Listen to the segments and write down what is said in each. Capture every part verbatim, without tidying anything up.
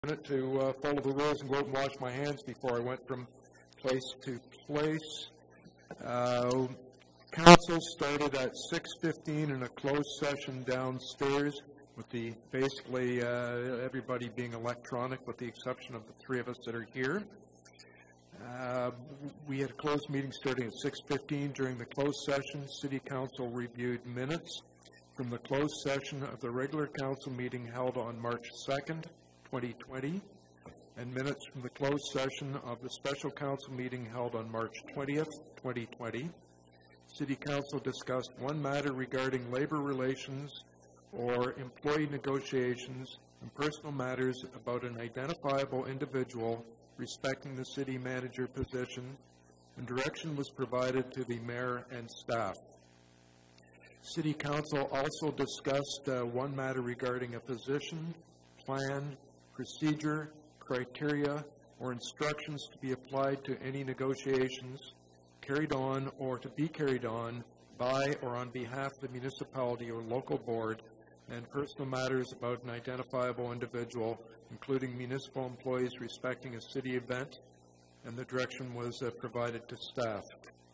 minute to uh, follow the rules and go out and wash my hands before I went from place to place. Uh, council started at six fifteen in a closed session downstairs, with the basically uh, everybody being electronic, with the exception of the three of us that are here. Uh, we had a closed meeting starting at six fifteen. During the closed session, City Council reviewed minutes from the closed session of the regular council meeting held on March second, twenty twenty, and minutes from the closed session of the special council meeting held on March twentieth, twenty twenty. City Council discussed one matter regarding labor relations or employee negotiations and personal matters about an identifiable individual respecting the city manager position, and direction was provided to the mayor and staff. City Council also discussed uh, one matter regarding a position, plan, procedure, criteria, or instructions to be applied to any negotiations carried on or to be carried on by or on behalf of the municipality or local board, and personal matters about an identifiable individual, including municipal employees respecting a city event, and the direction was uh, provided to staff.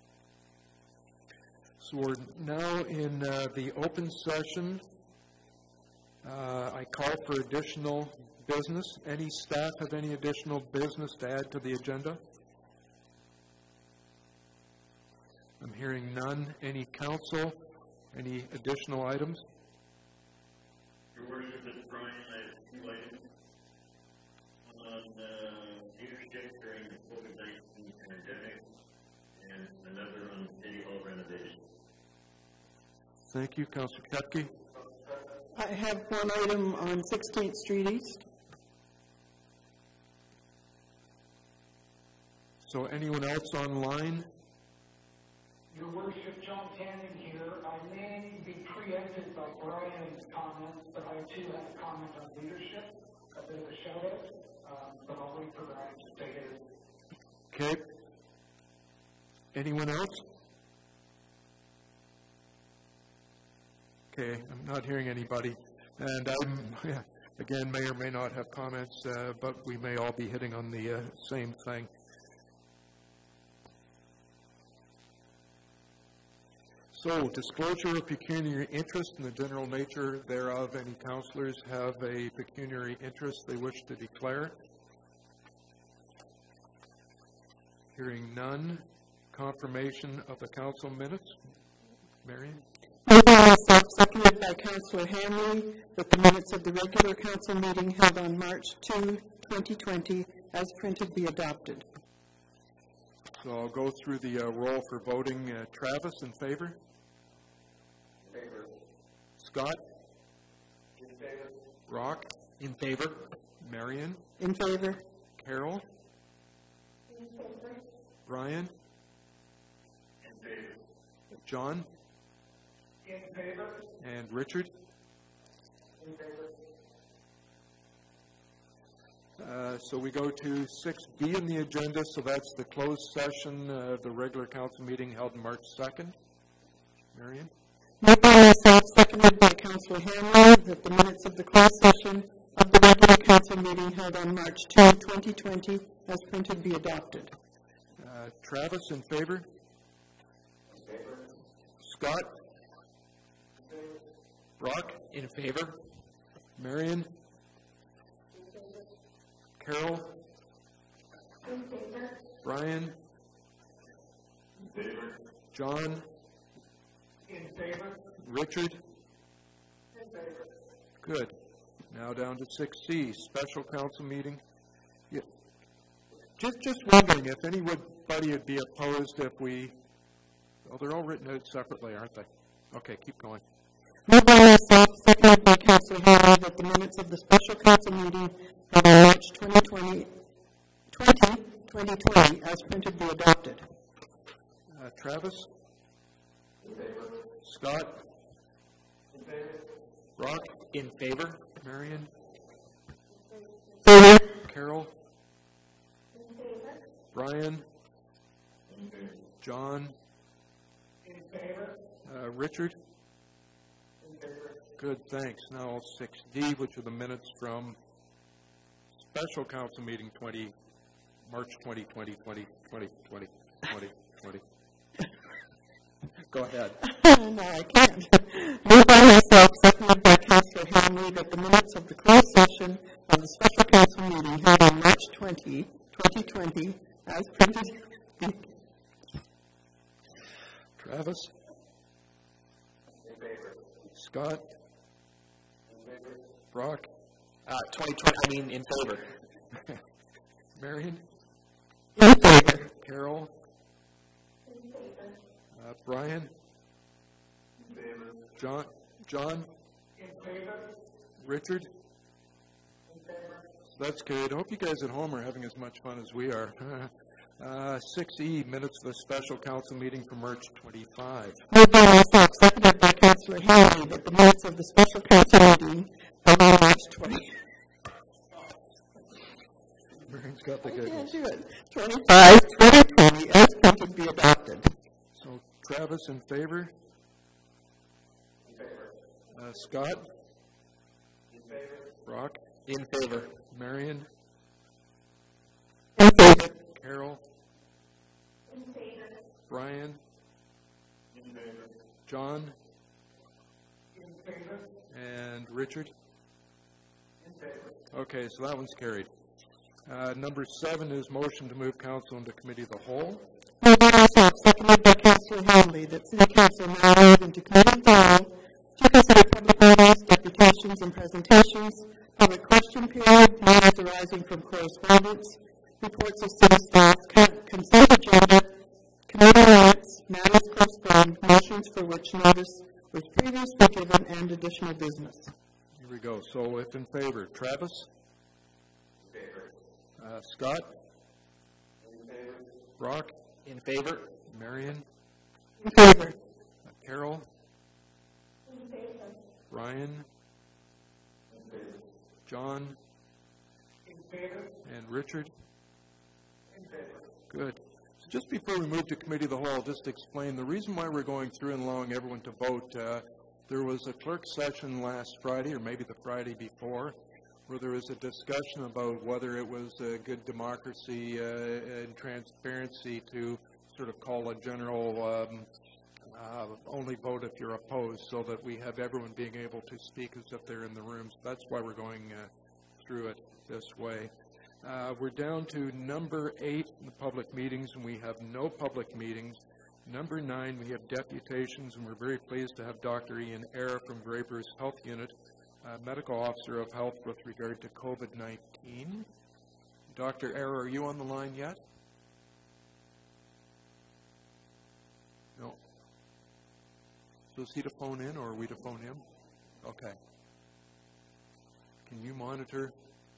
So we're now in uh, the open session. Uh, I call for additional business. Any staff have any additional business to add to the agenda? I'm hearing none. Any council? Any additional items? Your Worship, is Brian, I have two items on uh, leadership during the COVID nineteen pandemic, and another on City Hall renovation. Thank you. Councillor Kepke. I have one item on sixteenth Street East. So anyone else online? Your Worship, John Cannon here. I may be preempted by Brian's comments, but I too have a comment on leadership, a bit of a shout out, um, but I'll wait for Brian to take it. Okay. Anyone else? Okay, I'm not hearing anybody. And I'm, yeah, again, may or may not have comments, uh, but we may all be hitting on the uh, same thing. So, disclosure of pecuniary interest and the general nature thereof. Any councillors have a pecuniary interest they wish to declare? Hearing none. Confirmation of the council minutes. Marion? Moved by myself, seconded by Councillor Hanley, that the minutes of the regular council meeting held on March second, twenty twenty, as printed, be adopted. So I'll go through the uh, roll for voting. Uh, Travis, in favor? In favor. Scott? In favor. Rock? In favor. Marion? In favor. Carol? In favor. Brian? In favor. John? In favor? And Richard? In favor. Uh, so we go to six B in the agenda, so that's the closed session of uh, the regular council meeting held on March second. Marion? Moved by myself, seconded by Councillor Hanley, that the minutes of the closed session of the regular council meeting held on March second, twenty twenty, as printed, be adopted. Uh, Travis, in favor? In favor. Scott? In favor. Brock? In favor. Marion? Carol? In favor. Brian? In favor. John? In favor? Richard? In favor. Good. Now down to six C, special council meeting. Yeah. Just, just wondering if anybody would be opposed if we, oh, they're all written out separately, aren't they? Okay, keep going. Moved by myself, seconded by Councillor Hanley, that the minutes of the special council meeting held on March twentieth, twenty twenty, as printed, be adopted. Uh, Travis? In favor. Scott? In favor. Brock? In favor. Marion? Favor. Carol? In favor. Brian? In favor. John? In favor? Uh, Richard? In favor. Good, thanks. Now six D, which are the minutes from special council meeting twenty, March twenty twenty, twenty twenty, twenty twenty, twenty. Go ahead. No, I can't. Moved by myself, seconded by Councillor Hamley, that the minutes of the closed session of the special council meeting held on March twentieth, twenty twenty, as printed. Travis? In favor. Scott? In favor. Brock? Uh, twenty twenty, I mean, in favor. Marion? In favor. Carol? In favor. Uh, Brian? In favor. John? John? In favor. Richard? In favor. That's good. I hope you guys at home are having as much fun as we are. uh, six E, minutes of the special council meeting for March twenty-fifth. Moved by myself, seconded by Councillor Hamley, that the minutes of the special council meeting held on March twentieth. Marion's got the I can't giggles. do it. twenty-five, twenty twenty, as printed, be adopted. So Travis in favor? In favor. Uh, Scott? In favor. Brock? In favor. Marion? In favor. Carol? In favor. Brian? In favor. John? In favor. And Richard? In favor. Okay, so that one's carried. Uh, number seven is motion to move council into committee of the whole. Moved by myself, seconded by Councillor Hamley, that City Council now move into committee of the whole to consider public meetings, deputations, and presentations, public question period, matters arising from correspondence, reports of city staff, con- consent agenda, committee minutes, matters postponed, motions for which notice was previously given, and additional business. Here we go. So if in favor, Travis? In favor. Uh, Scott? In favor. Brock? In favor. Marion? In favor. Uh, Carol? In favor. Brian? In favor. John? In favor. And Richard? In favor. Good. So just before we move to committee of the whole, just to explain the reason why we're going through and allowing everyone to vote. Uh, there was a clerk session last Friday, or maybe the Friday before, where there was a discussion about whether it was a good democracy uh, and transparency to sort of call a general um, uh, only vote if you're opposed, so that we have everyone being able to speak as if they're in the room. So that's why we're going uh, through it this way. Uh, we're down to number eight in the public meetings, and we have no public meetings. Number nine, we have deputations, and we're very pleased to have Doctor Ian Eyre from Greybur's Health Unit, uh, Medical Officer of Health with regard to COVID nineteen. Doctor Eyre, are you on the line yet? No. So is he to phone in, or are we to phone him? Okay. Can you monitor?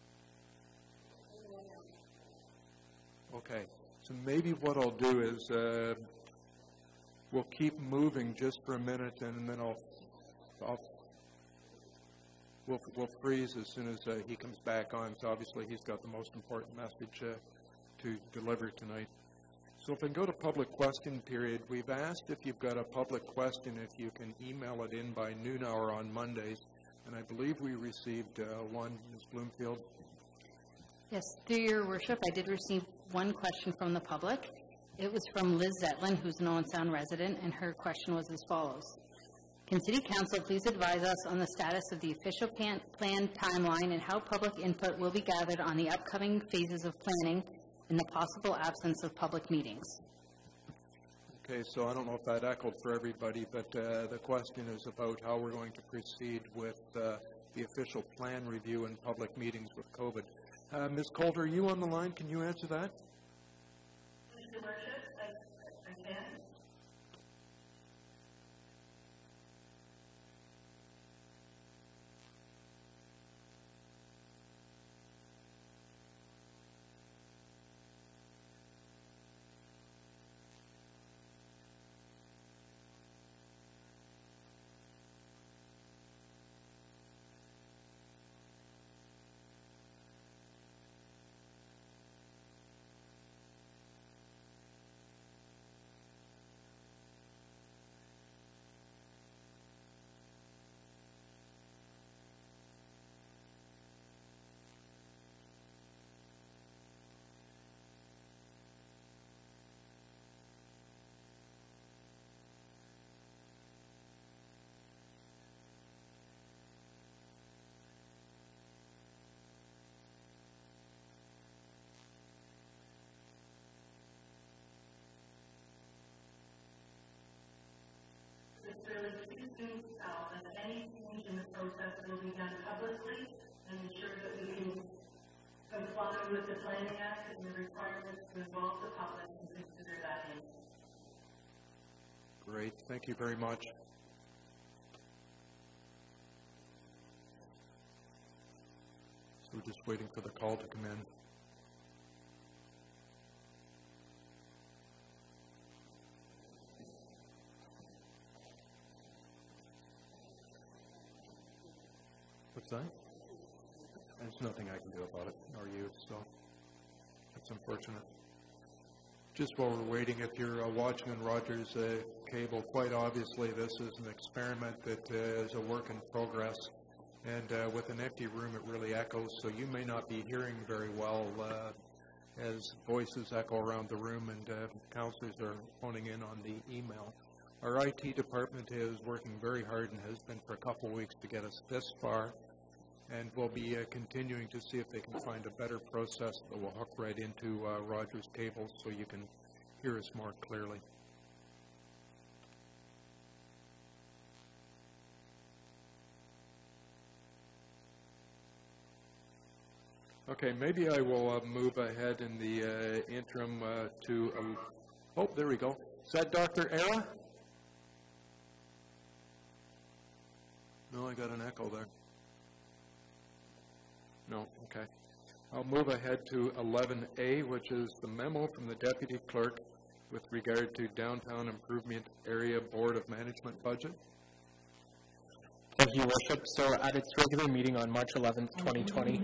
Okay. So maybe what I'll do is uh, we'll keep moving just for a minute, and then I'll, I'll we'll, we'll freeze as soon as uh, he comes back on. So obviously he's got the most important message uh, to deliver tonight. So if I can go to public question period, we've asked if you've got a public question, if you can email it in by noon hour on Mondays, and I believe we received uh, one, Miz Bloomfield. Yes, through your worship, I did receive one question from the public. It was from Liz Zetlin, who's an Owen Sound resident, and her question was as follows. Can City Council please advise us on the status of the official plan, plan timeline and how public input will be gathered on the upcoming phases of planning in the possible absence of public meetings? Okay, so I don't know if that echoed for everybody, but uh, the question is about how we're going to proceed with uh, the official plan review and public meetings with COVID. Uh, Miz Coulter, are you on the line? Can you answer that? Mister Worship, I, I can. process will be done publicly and ensure that we can comply with the Planning Act and the requirements to involve the public and consider that in. Great, thank you very much. So we're just waiting for the call to come in. What's that? There's nothing I can do about it, nor you, so that's unfortunate. Just while we're waiting, if you're uh, watching on Rogers uh, cable, quite obviously this is an experiment that uh, is a work in progress. And uh, with an empty room, it really echoes, so you may not be hearing very well uh, as voices echo around the room and uh, councillors are phoning in on the email. Our I T department is working very hard and has been for a couple of weeks to get us this far. And we'll be uh, continuing to see if they can find a better process that will hook right into uh, Rogers cables so you can hear us more clearly. Okay, maybe I will uh, move ahead in the uh, interim uh, to, um, oh, there we go. Is that Doctor Era? No, I got an echo there. No, okay. I'll move ahead to eleven A, which is the memo from the Deputy Clerk with regard to Downtown Improvement Area Board of Management budget. Thank you, Worship. So at its regular meeting on March eleventh, twenty twenty.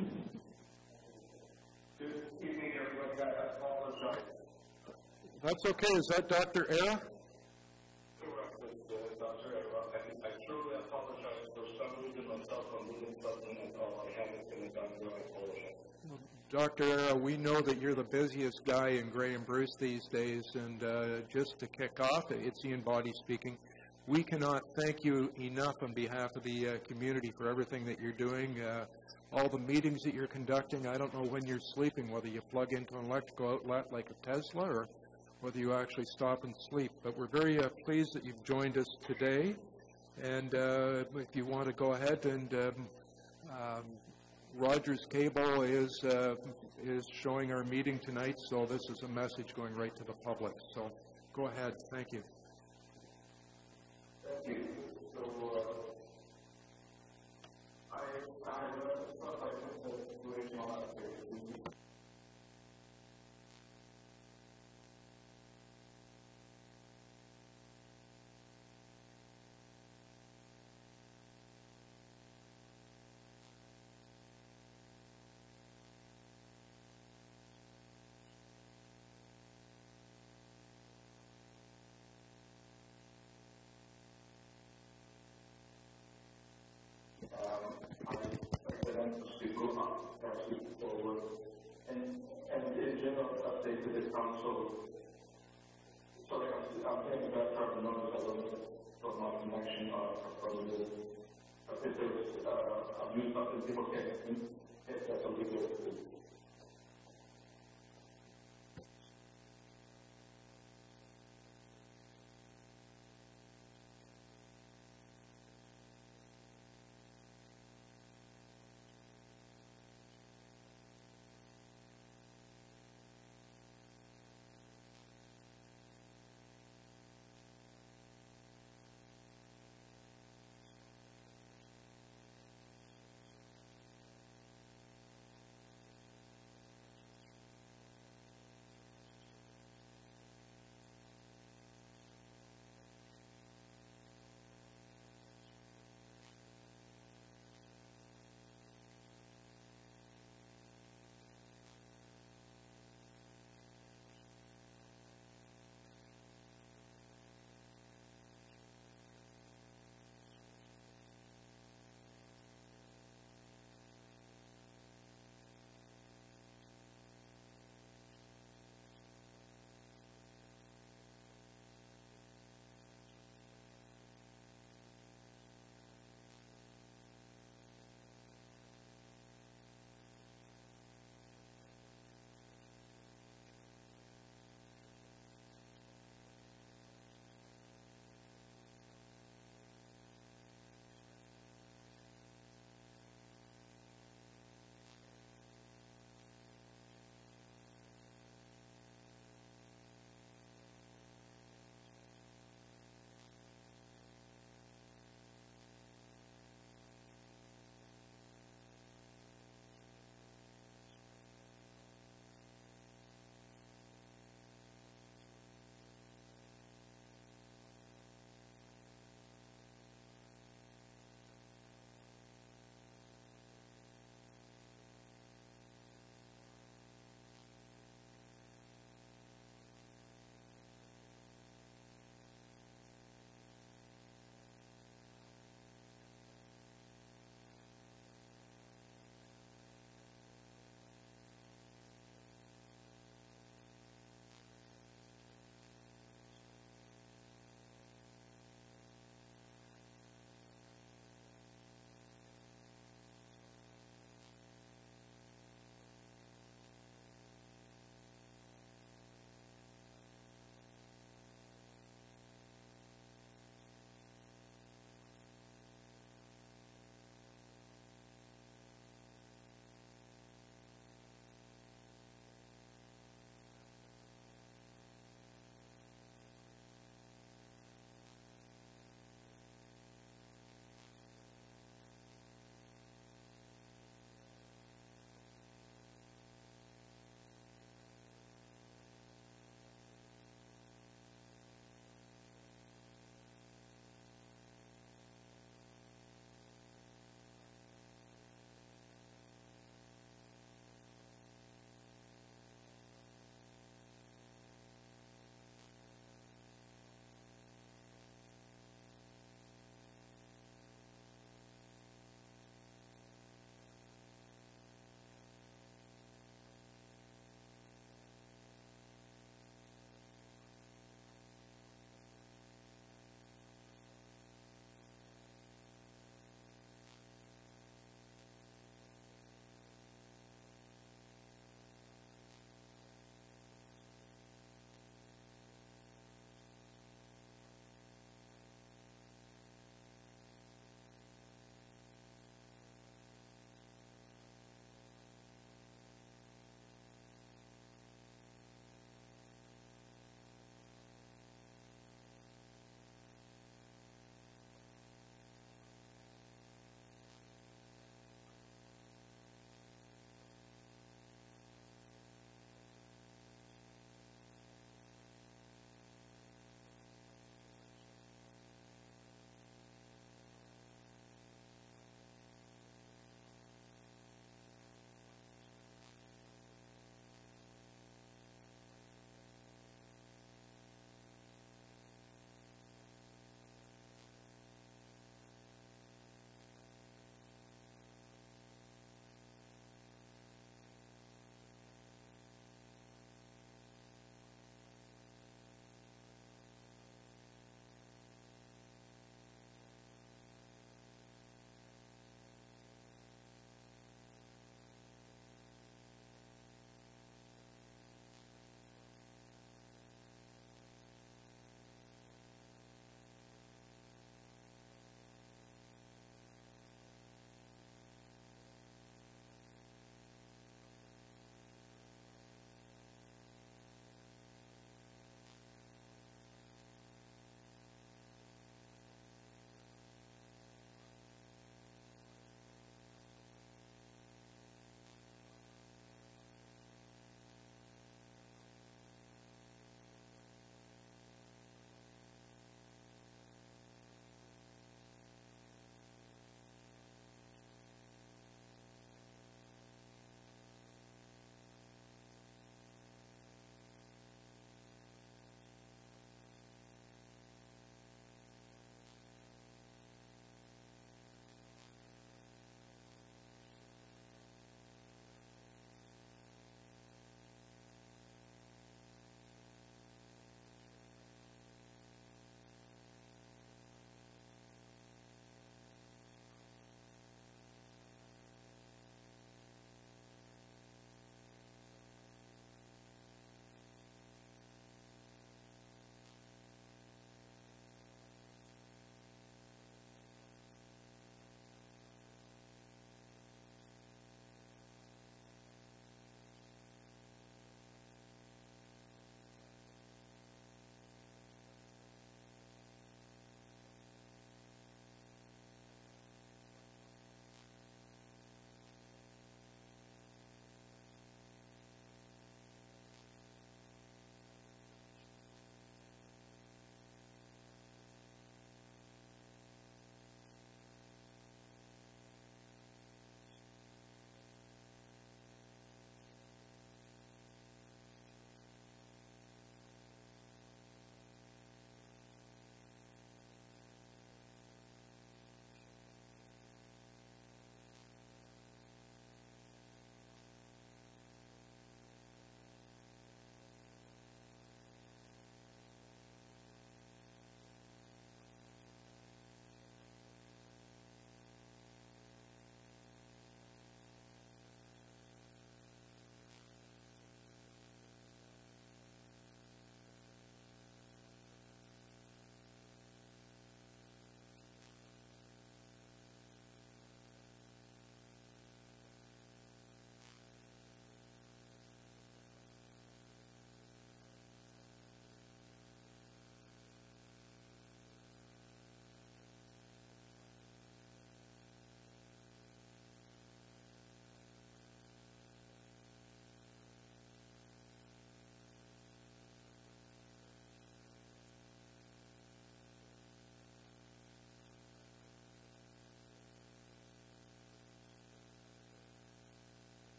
Good evening, everybody. I apologize. That's okay. Is that Doctor Era? Correct, uh, Doctor Era. I, I truly apologize for some reason myself. I'm losing something and all I haven't been done, so I apologize. Doctor Era, we know that you're the busiest guy in Grey and Bruce these days, and uh, just to kick off, it's Ian Body speaking. We cannot thank you enough on behalf of the uh, community for everything that you're doing, uh, all the meetings that you're conducting. I don't know when you're sleeping, whether you plug into an electrical outlet like a Tesla or whether you actually stop and sleep. But we're very uh, pleased that you've joined us today. And uh, if you want to go ahead and um, um, Rogers Cable is uh, is showing our meeting tonight, so this is a message going right to the public. So go ahead. Thank you. Thank you. So, uh, I, I uh, thought I put the situation on that page. Council, so like I'm, I'm thinking about trying to notice a little bit from my connection uh, from the, uh, if there's uh, abuse something people can't, if that's a legal.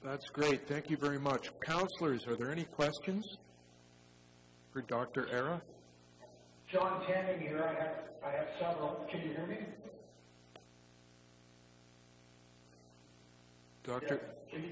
That's great. Thank you very much. Counselors, are there any questions for Doctor Era? John Tanning here. I have, I have several. Can you hear me? Doctor Yeah. Can you,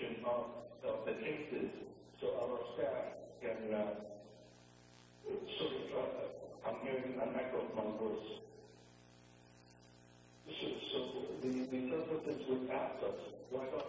description of, of the cases so our staff can uh, sort of, uh, I'm hearing an echo of my voice. So, so the, the services would ask us, why don't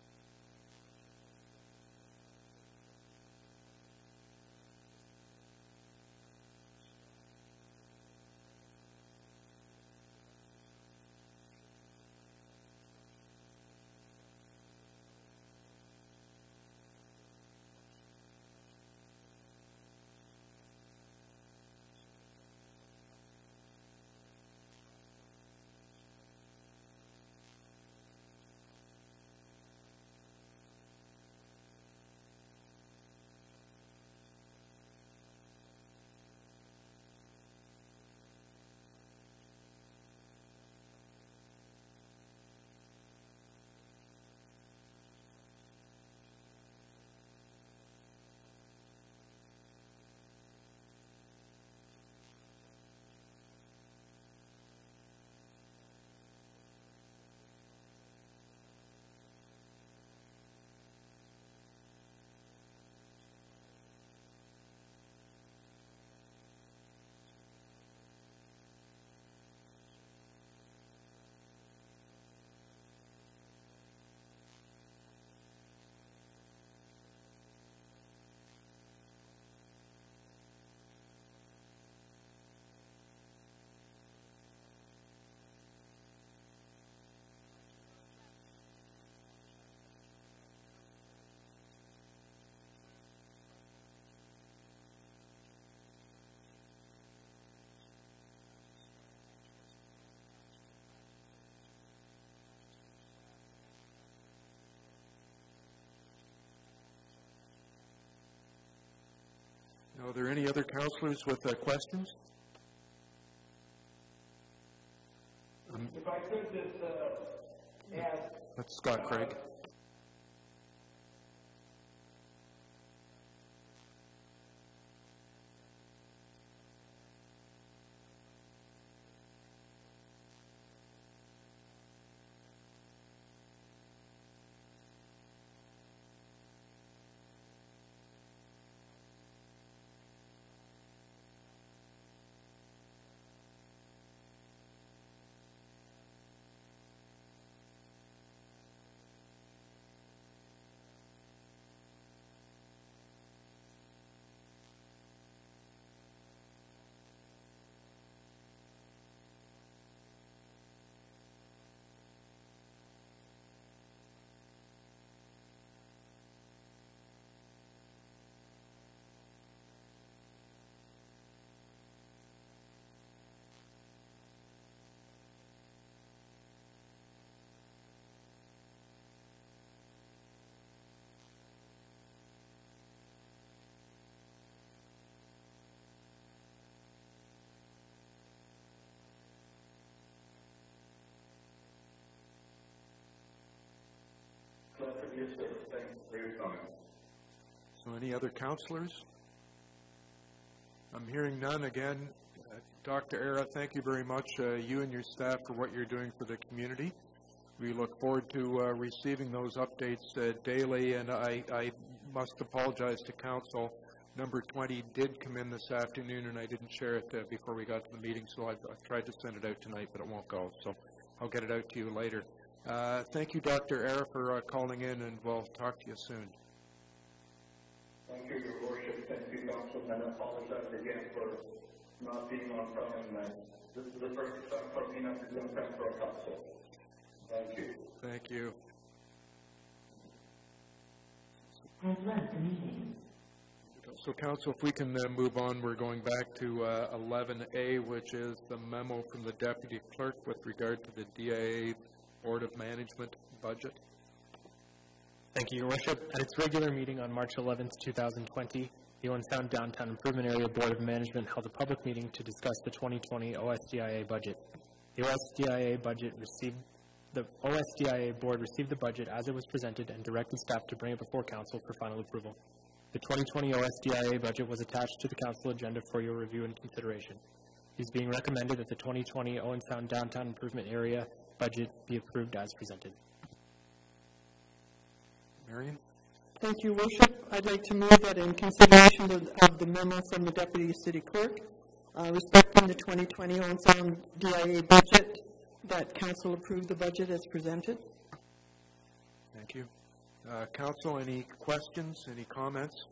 Are there any other councillors with uh, questions? Um, if I could just uh, add. That's Scott Craig. Uh, Yes, sir. Thanks for your comment. So any other councillors? I'm hearing none. Again, uh, Doctor Era, thank you very much, uh, you and your staff, for what you're doing for the community. We look forward to uh, receiving those updates uh, daily, and I, I must apologize to council. Number twenty did come in this afternoon, and I didn't share it uh, before we got to the meeting, so I've, I've tried to send it out tonight, but it won't go. So I'll get it out to you later. Uh, thank you, Doctor Era, for uh, calling in, and we'll talk to you soon. Thank you, Your Worship. Thank you, Councilman. I apologize again for not being on time. Uh, this is the first time for me not to be on time for a council. Thank you. Thank you. I've left the meeting. So, Council, if we can uh, move on, we're going back to uh, eleven A, which is the memo from the Deputy Clerk with regard to the D I A Board of Management budget. Thank you, Your Worship. At its regular meeting on March eleventh, two thousand twenty, the Owen Sound Downtown Improvement Area Board of Management held a public meeting to discuss the twenty twenty O S D I A budget. The O S D I A budget received the O S D I A Board received the budget as it was presented and directed staff to bring it before Council for final approval. The twenty twenty O S D I A budget was attached to the Council agenda for your review and consideration. It is being recommended that the twenty twenty Owen Sound Downtown Improvement Area budget be approved as presented. Marion? Thank you, Worship. I'd like to move that in consideration of, of the memo from the Deputy City Clerk uh, respecting the twenty twenty Owen Sound D I A budget, that Council approve the budget as presented. Thank you. Uh, Council, any questions, any comments?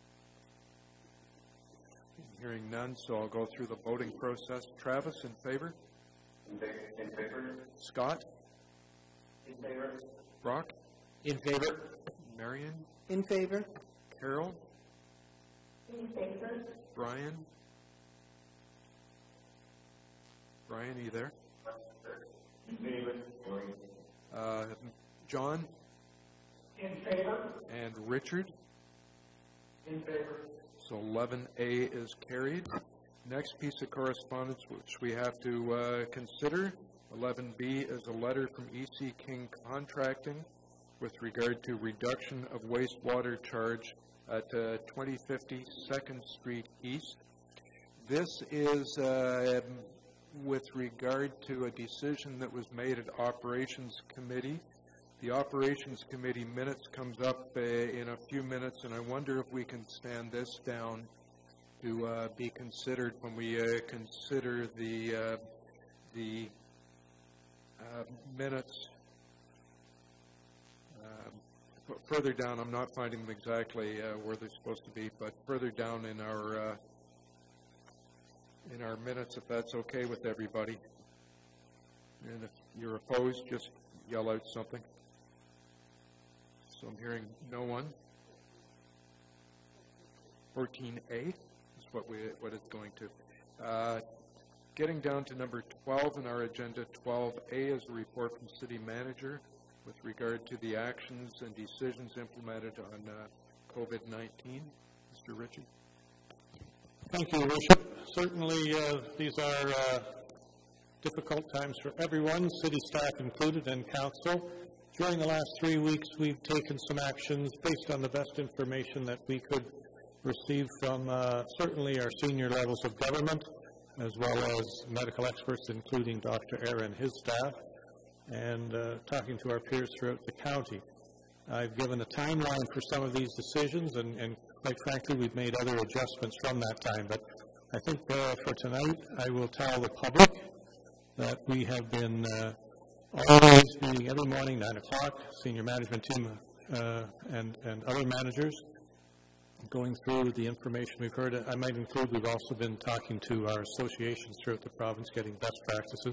Hearing none, so I'll go through the voting process. Travis, in favor? In favor? Scott? In favor? Brock? In favor? Marion? In favor? Carol? In favor? Brian? Brian, are you there? In favor? Uh, John? In favor? And Richard? In favor. So eleven A is carried. Next piece of correspondence which we have to uh, consider, eleven B, is a letter from E C King Contracting with regard to reduction of wastewater charge at uh, twenty fifty Second Street East. This is uh, with regard to a decision that was made at Operations Committee. The Operations Committee minutes comes up uh, in a few minutes, and I wonder if we can stand this down to uh, be considered when we uh, consider the uh, the uh, minutes. Uh, further down, I'm not finding them exactly uh, where they're supposed to be, but further down in our uh, in our minutes, if that's okay with everybody. And if you're opposed, just yell out something. So I'm hearing no one. fourteen A is what we what it's going to. Uh, getting down to number twelve in our agenda, twelve A is a report from City Manager with regard to the actions and decisions implemented on uh, COVID nineteen. Mister Ritchie. Thank you, Your Worship. Certainly, uh, these are uh, difficult times for everyone, city staff included, and council. During the last three weeks, we've taken some actions based on the best information that we could receive from uh, certainly our senior levels of government, as well as medical experts, including Doctor Eyre and his staff, and uh, talking to our peers throughout the county. I've given a timeline for some of these decisions, and, and quite frankly, we've made other adjustments from that time. But I think uh, for tonight, I will tell the public that we have been uh, always meeting every morning, nine o'clock, senior management team uh, and, and other managers, going through the information we've heard. I might include, we've also been talking to our associations throughout the province, getting best practices.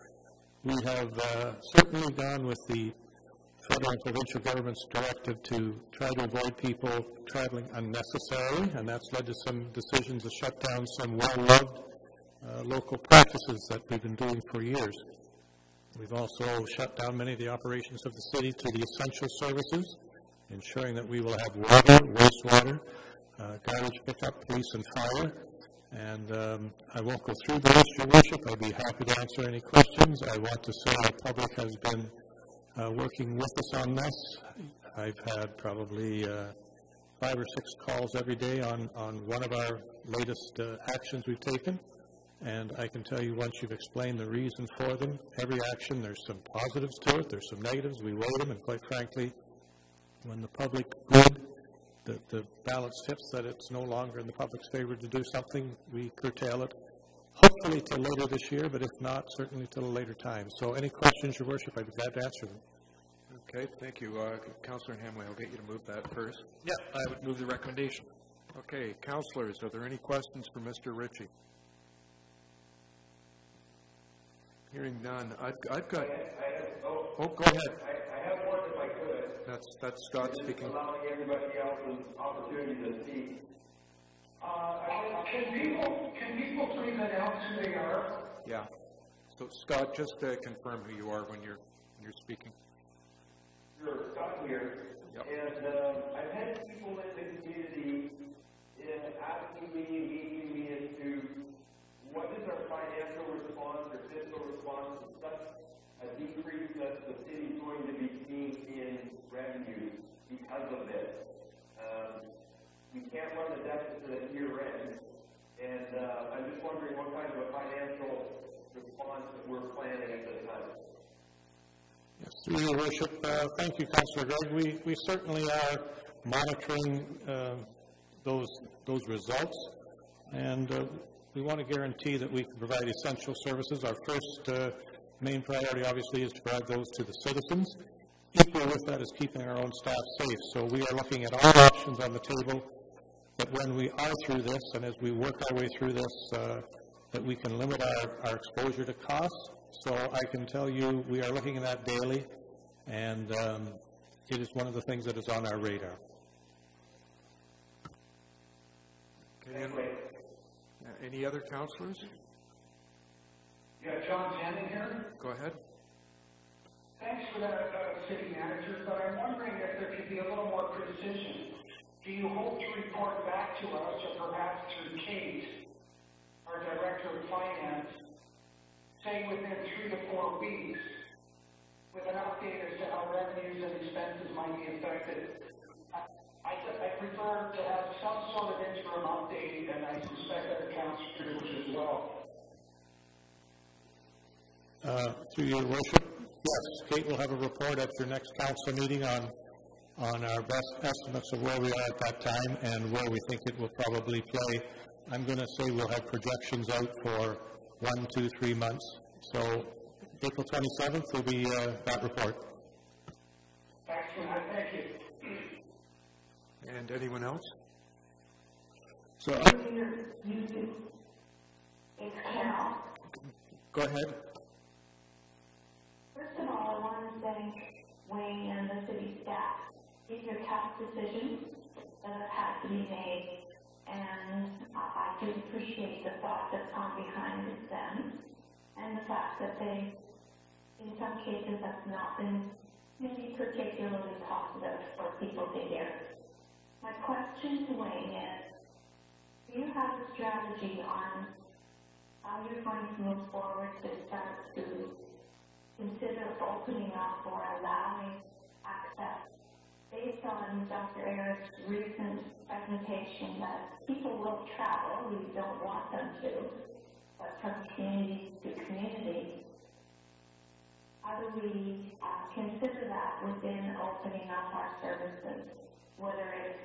We have uh, certainly gone with the federal and provincial government's directive to try to avoid people traveling unnecessarily, and that's led to some decisions to shut down some well-loved uh, local practices that we've been doing for years. We've also shut down many of the operations of the city to the essential services, ensuring that we will have water, wastewater, uh, garbage pickup, police and fire. And um, I won't go through the list, Your Worship. I'd be happy to answer any questions. I want to say the public has been uh, working with us on this. I've had probably uh, five or six calls every day on, on one of our latest uh, actions we've taken. And I can tell you, once you've explained the reason for them, every action, there's some positives to it, there's some negatives, we weigh them, and quite frankly, when the public good, the, the balance tips that it's no longer in the public's favor to do something, we curtail it, hopefully till later this year, but if not, certainly till a later time. So any questions, Your Worship, I'd be glad to answer them. Okay, thank you. Uh, Councillor Hamley, I'll get you to move that first. Yeah, I would move the recommendation. Okay, councillors, are there any questions for Mister Ritchie? Hearing none. I've, I've got... I have, I have, oh, oh, go ahead. I, I have one if I could. That's, that's Scott speaking. Allowing everybody else's opportunity to speak. Uh, can people, can people please announce who they are? Yeah. So, Scott, just uh, confirm who you are when you're, when you're speaking. Sure, Scott here. Yep. And um, I've had people in the community uh, asking me, meeting me as to what is our financial response or fiscal response to such a decrease that the city is going to be seeing in revenue because of this. Um, we can't run the deficit at year end, and uh, I'm just wondering what kind of a financial response that we're planning at this time. Yes, through your worship, uh, thank you, Councillor Gregg. We, we certainly are monitoring uh, those, those results, and uh, we want to guarantee that we can provide essential services. Our first uh, main priority, obviously, is to provide those to the citizens. Equal with that is keeping our own staff safe. So we are looking at all options on the table, that when we are through this, and as we work our way through this, uh, that we can limit our, our exposure to costs. So I can tell you we are looking at that daily, and um, it is one of the things that is on our radar. Okay, any, uh, any other councillors? Yeah, John Tanning here. Go ahead. Thanks for that, uh, city manager, but I'm wondering if there could be a little more precision. Do you hope to report back to us, or perhaps through Kate, our Director of Finance, say within three to four weeks, with an update as to how revenues and expenses might be affected? I, I, I prefer to have some sort of interim update, and I suspect that accounts for yours as well. Uh, through your worship, yes, Kate will have a report at your next council meeting on on our best estimates of where we are at that time and where we think it will probably play. I'm going to say we'll have projections out for one, two, three months. So April twenty-seventh will be uh, that report. Excellent. Thank you. And anyone else? So, uh, it's Carol. Go ahead. First of all, I want to thank Wayne and the city staff. These are tough decisions that have had to be made, and I do appreciate the thought that's gone behind them, and the fact that they, in some cases, have not been maybe particularly positive for people to hear. My question to Wayne is, do you have a strategy on how you're going to move forward to start to consider opening up or allowing access, based on Doctor Eric's recent presentation that people will travel, we don't want them to, but from community to community? How do we uh, consider that within opening up our services, whether it's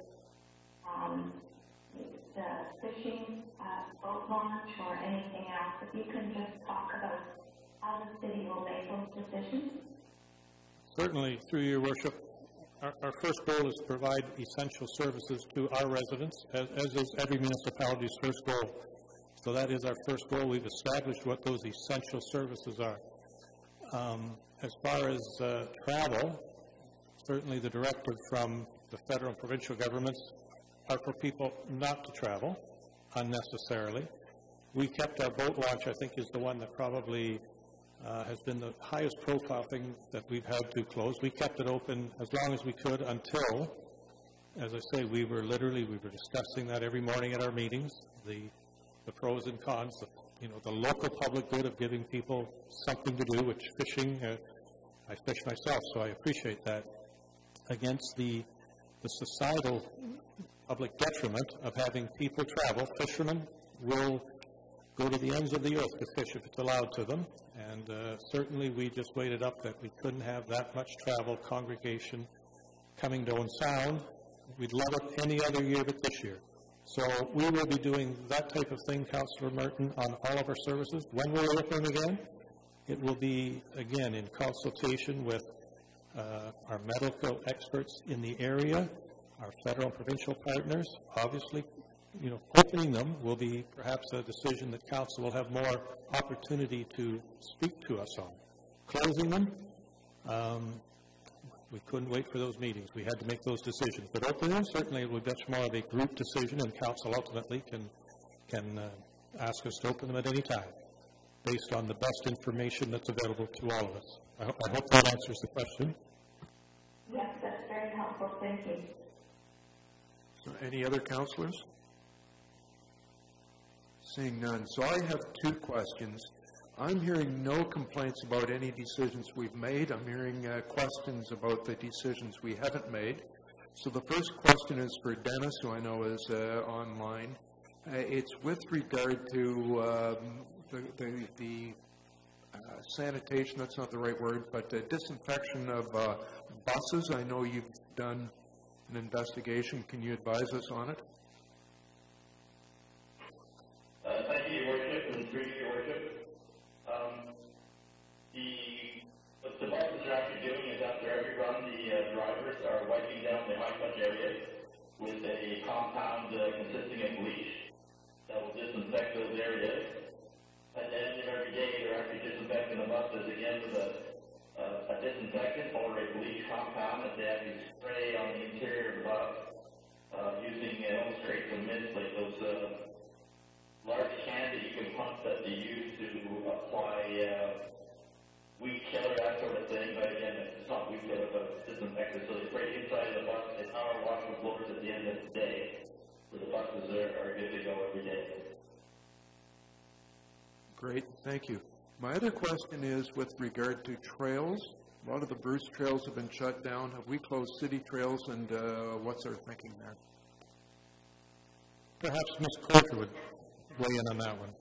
um, the fishing, uh, boat launch, or anything else? If you can just talk about how the city will make those decisions. Certainly, through your worship, our, our first goal is to provide essential services to our residents, as, as is every municipality's first goal. So that is our first goal. We've established what those essential services are. Um, as far as uh, travel, certainly the directive from the federal and provincial governments are for people not to travel unnecessarily. We kept our boat launch, I think, is the one that probably uh, has been the highest profile thing that we've had to close. We kept it open as long as we could until, as I say, we were literally, we were discussing that every morning at our meetings, the, the pros and cons, the, you know, the local public good of giving people something to do, which fishing, uh, I fish myself, so I appreciate that, against the, the societal public detriment of having people travel. Fishermen will go to the ends of the earth to fish if it's allowed to them, and uh, certainly we just weighed it up that we couldn't have that much travel congregation coming to Owen Sound. We'd love it any other year but this year. So we will be doing that type of thing, Councillor Merton, on all of our services. When we're open again, it will be, again, in consultation with uh, our medical experts in the area, our federal and provincial partners. Obviously, you know, opening them will be perhaps a decision that Council will have more opportunity to speak to us on. Closing them, um, we couldn't wait for those meetings. We had to make those decisions. But opening them, certainly it would be much more of a group decision, and Council ultimately can, can uh, ask us to open them at any time, based on the best information that's available to all of us. I, ho I hope that answers the question. Yes, that's very helpful. Thank you. So any other councillors? Seeing none. So I have two questions. I'm hearing no complaints about any decisions we've made. I'm hearing uh, questions about the decisions we haven't made. So the first question is for Dennis, who I know is uh, online. Uh, it's with regard to um, the, the, the uh, sanitation, that's not the right word, but uh, disinfection of uh, buses. I know you've done an investigation. Can you advise us on it? Uh, thank you, Your Worship, and through you, Your Worship. Um, the, what the buses are actually doing is after every run, the uh, drivers are wiping down the high-touch area with a compound uh, consisting of bleach that will disinfect those areas. At the end of every day, they're actually disinfecting the buses again with a, uh, a disinfectant or a bleach compound that they actually spray on the interior of the bus uh, using uh, almost straight from mist, like those uh, large cans that you can pump that they use to apply uh, weed killer, that sort of thing. But again, it's not weed killer, but it's disinfectant. So they spray inside of the bus. They power wash the floors at the end of the day. So the buses are, are good to go every day. Great, thank you. My other question is with regard to trails. A lot of the Bruce trails have been shut down. Have we closed city trails, and uh, what's our thinking there? Perhaps Miz Corker would weigh in on that one.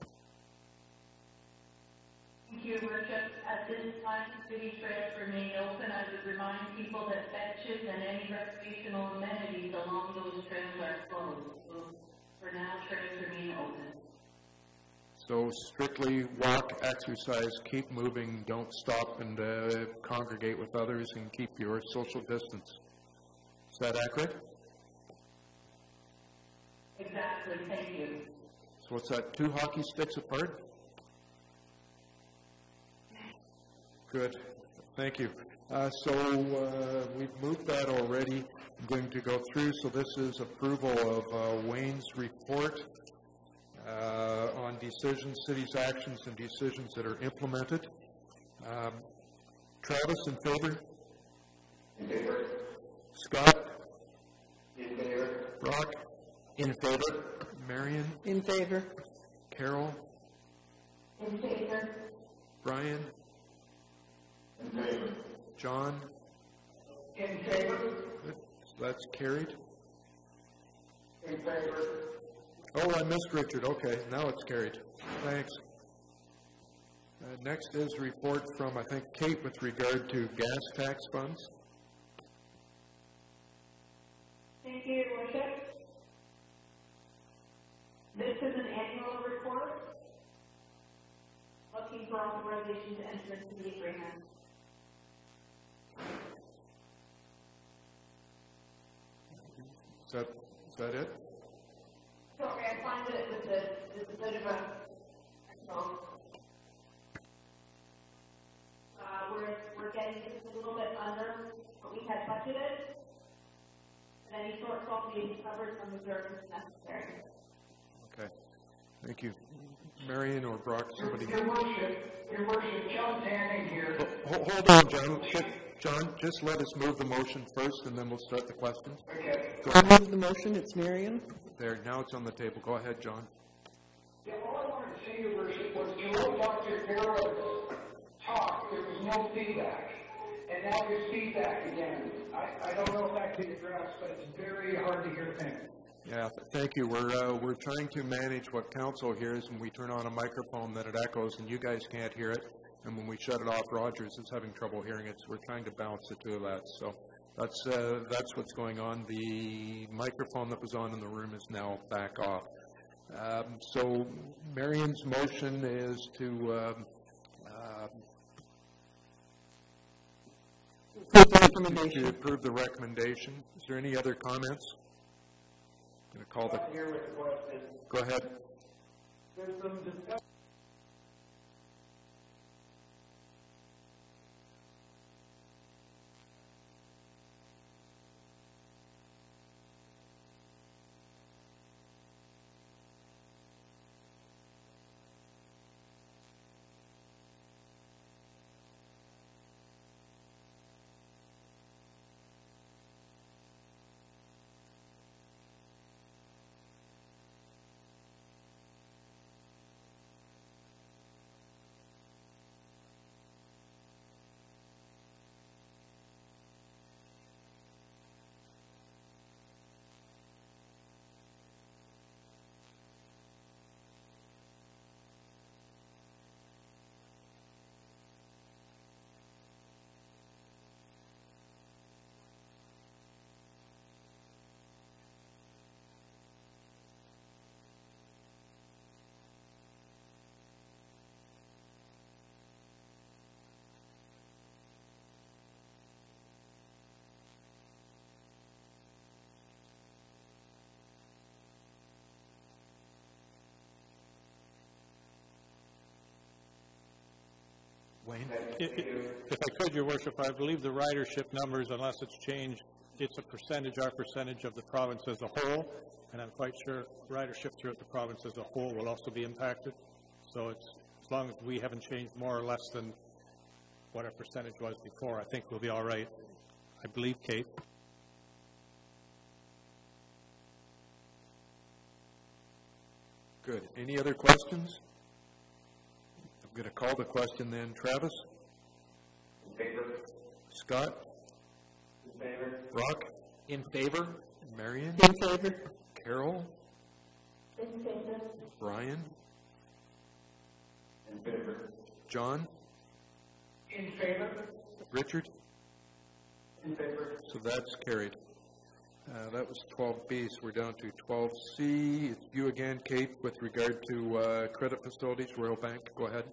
Thank you, Your Worship. At this time, city trails remain open. I would remind people that benches and any recreational amenities along those trails are closed. So for now, trails remain open. So strictly walk, exercise, keep moving, don't stop and uh, congregate with others, and keep your social distance. Is that accurate? Exactly, thank you. So what's that, two hockey sticks apart? Good, thank you. Uh, so uh, we've moved that already. I'm going to go through. So this is approval of uh, Wayne's report uh, on decisions, city's actions, and decisions that are implemented. Um, Travis, in favor? In favor. Scott? In favor. Brock? In favor. Marion? In favor. Carol? In favor. Brian? In favor. John? In favor? Good. So that's carried. In favor. Oh, I missed Richard. Okay, now it's carried. Thanks. Uh, next is a report from, I think, Kate with regard to gas tax funds. Thank you, Your Worship. This is an annual report looking for authorization to enter into the agreement. Is that, is that it? Sorry, I find that it was a, it's a bit of a, so, uh, we're, we're getting just a little bit under what we had budgeted. And any shortfall being covered from reserves if necessary. Okay. Thank you. Marion or Brock, somebody. Your Worship, Your Worship, John Tanning here. Ho- Hold on, John. John, just let us move the motion first, and then we'll start the questions. Okay. Go I ahead. move the motion. It's Marion. There, now it's on the table. Go ahead, John. Yeah, all I wanted to say, Your Worship, was during Doctor Barrow's talk, there was no feedback. And now there's feedback again. I, I don't know if that can be addressed, but it's very hard to hear things. Yeah, th- thank you. We're uh, we're trying to manage what council hears when we turn on a microphone that it echoes, and you guys can't hear it. And when we shut it off, Rogers is having trouble hearing it. So we're trying to balance the two of that. So that's uh, that's what's going on. The microphone that was on in the room is now back off. Um, so Marion's motion is to. Um, uh, Approve the To recommendation. approve the recommendation. Is there any other comments? I'm going to call the, I'm here with a question. go ahead. There's some discussion. if I could, Your Worship, I believe the ridership numbers, unless it's changed, it's a percentage, our percentage of the province as a whole, and I'm quite sure ridership throughout the province as a whole will also be impacted. So it's, as long as we haven't changed more or less than what our percentage was before, I think we'll be all right. I believe, Kate. Good. Any other questions? I'm going to call the question then. Travis? In favor. Scott? In favor. Brock? In favor? Marion? In favor? Carol? In favor. Brian? In favor. John? In favor? Richard? In favor. So that's carried. Uh, that was twelve B, so we're down to twelve C. It's you again, Kate, with regard to uh, credit facilities, Royal Bank. Go ahead.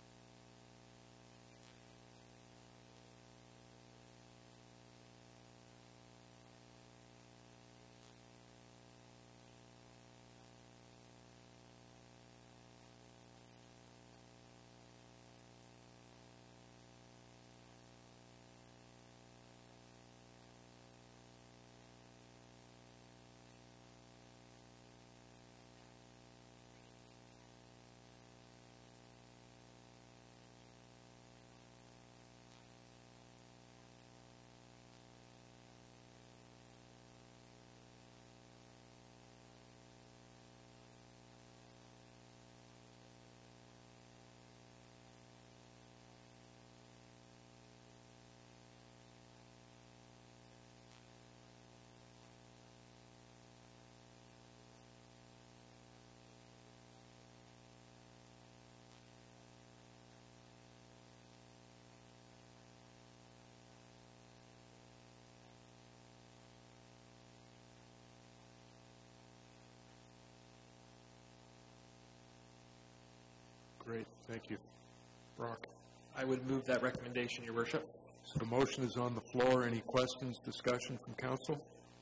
Great, thank you. Brock? I would move that recommendation, Your Worship. So the motion is on the floor. Any questions, discussion from council?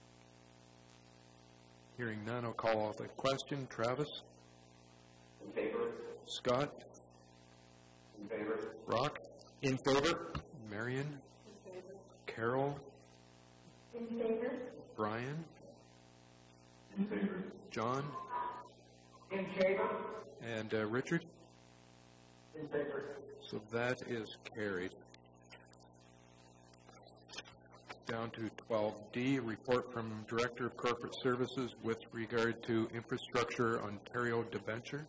Hearing none, I'll call off the question. Travis? In favor. Scott? In favor. Brock? In favor? Marion? Carol? In favor. Brian? In favor. John? In favor? And uh, Richard? In favor. So that is carried. Down to twelve D, report from Director of Corporate Services with regard to Infrastructure Ontario debenture.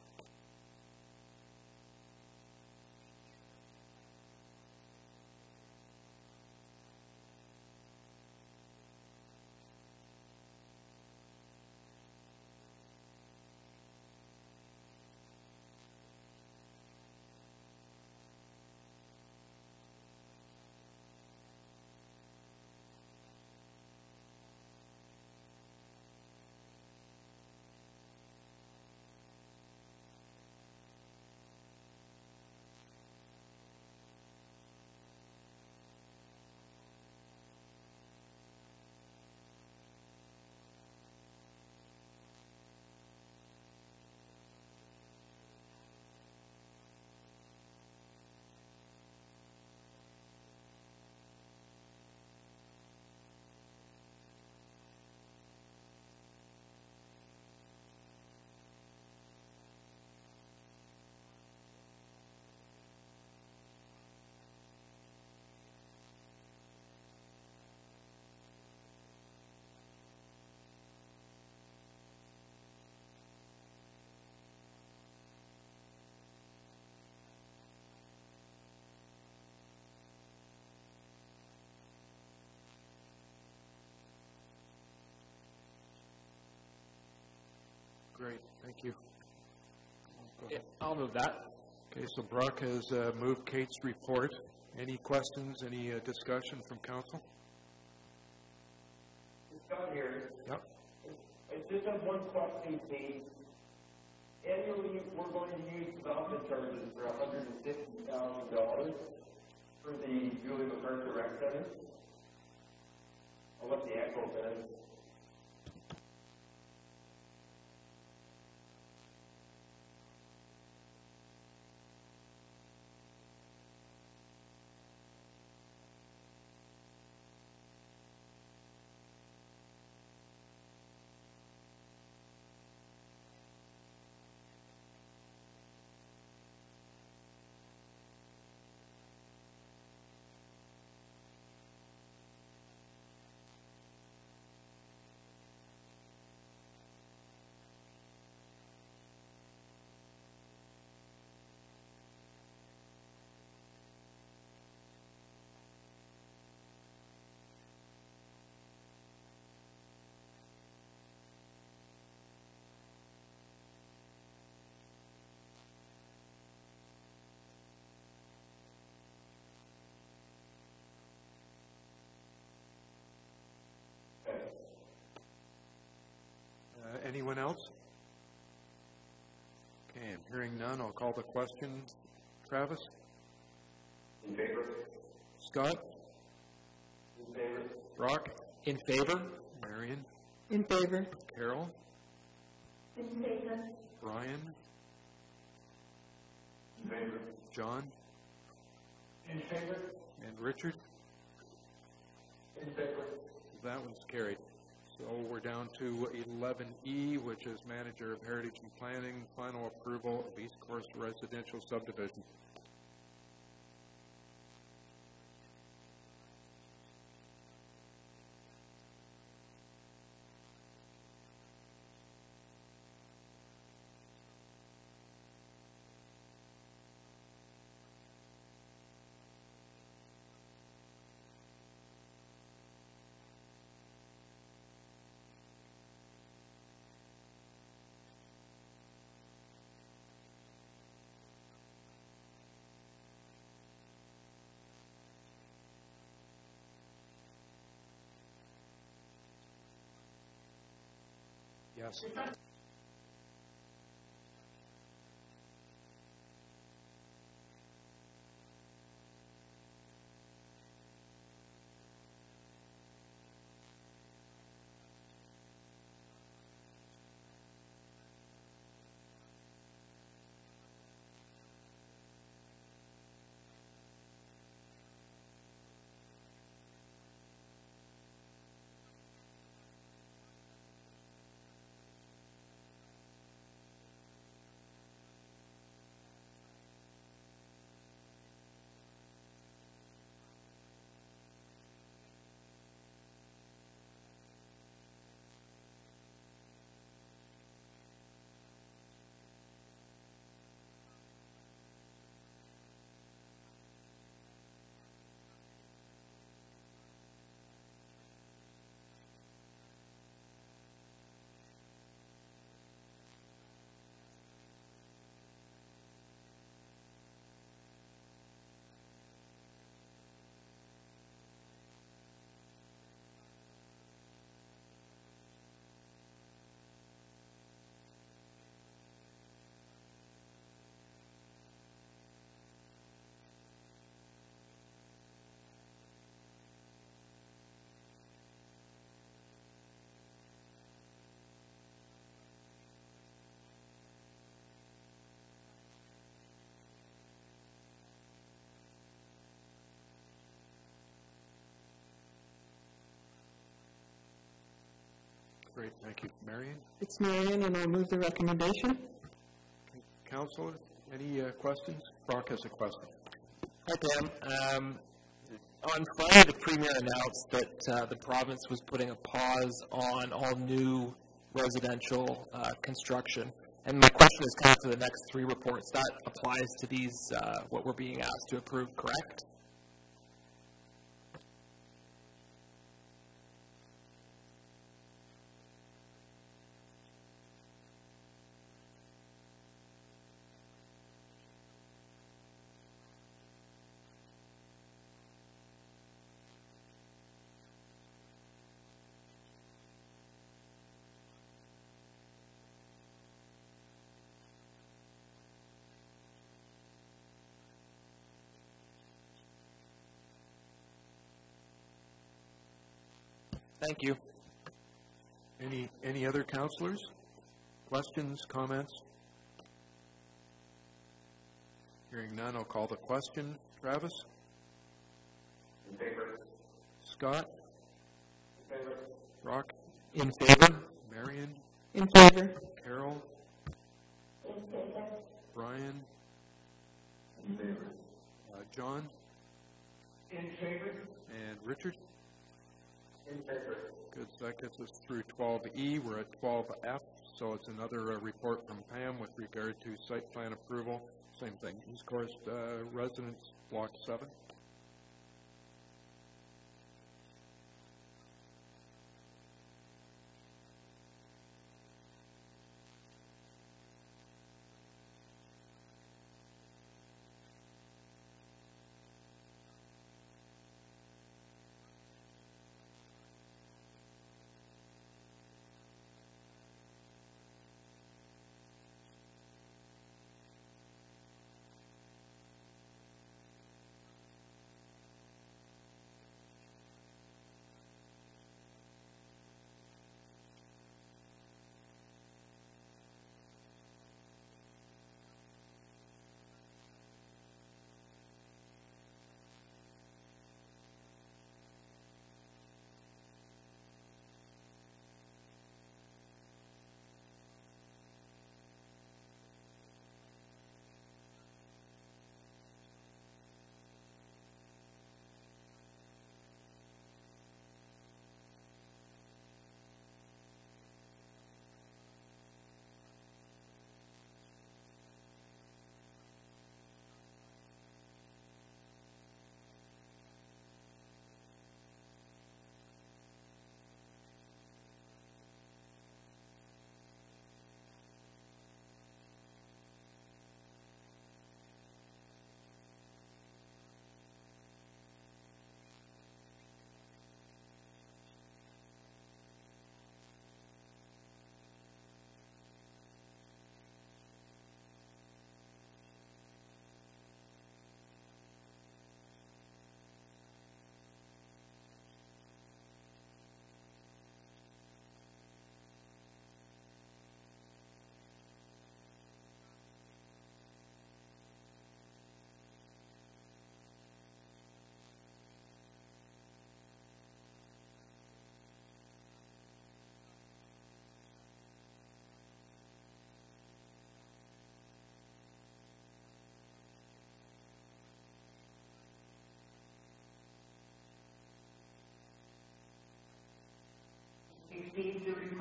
Great, thank you. Go Yeah, ahead. I'll move that. Okay, so Brock has uh, moved Kate's report. Any questions, any uh, discussion from council? Scott here. Yep. I just have one question, please. Annually, we're going to use development charges for one hundred fifty thousand dollars for the Julie McCarthy Rec Center. I'll let the echo says. Anyone else? Okay, I'm hearing none. I'll call the question. Travis? In favor. Scott? In favor. Brock? In favor? Marion? In favor. Carol? In favor. Brian? In favor. John? In favor? And Richard? In favor. That one's carried. So we're down to eleven E, which is Manager of Heritage and Planning, final approval of East Course Residential Subdivision. Yes. Great, thank you. Marion? It's Marion, and I'll move the recommendation. Councilor, any uh, questions? Brock has a question. Hi, Pam. Um, on Friday, the Premier announced that uh, the province was putting a pause on all new residential uh, construction. And my question is kind of for the next three reports. That applies to these, uh, what we're being asked to approve, correct? Thank you. Any, any other councilors? Questions, comments? Hearing none, I'll call the question. Travis? In favor. Scott? In favor. Brock? In favor? Marion? In favor. Carol? In favor. Brian? In favor. Uh, John? In favor? And Richard? In favor. Good, so that gets us through twelve E. We're at twelve F, so it's another uh, report from Pam with regard to site plan approval. Same thing, East Coast uh, Residence, Block seven.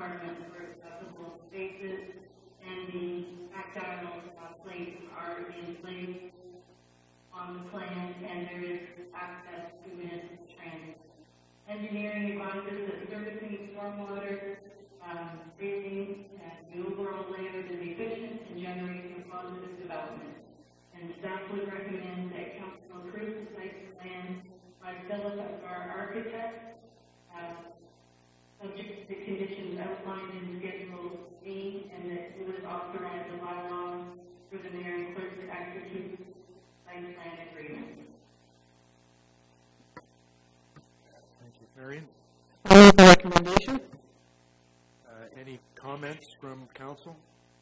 department for accessible spaces, and the tactile uh, plates are in place on the plan, and there is access to it transit. Engineering advises that servicing stormwater, um, grading, and the overall layout is efficient and generates a positive development. And staff would recommend that council approve the site plan by Philip, our architect, uh, subject to the conditions outlined in Schedule B, and that it was authorized the bylaw for the mayor and clerk to execute the site plan agreement. Thank you, Marion. I move the recommendation. Uh, any comments from council?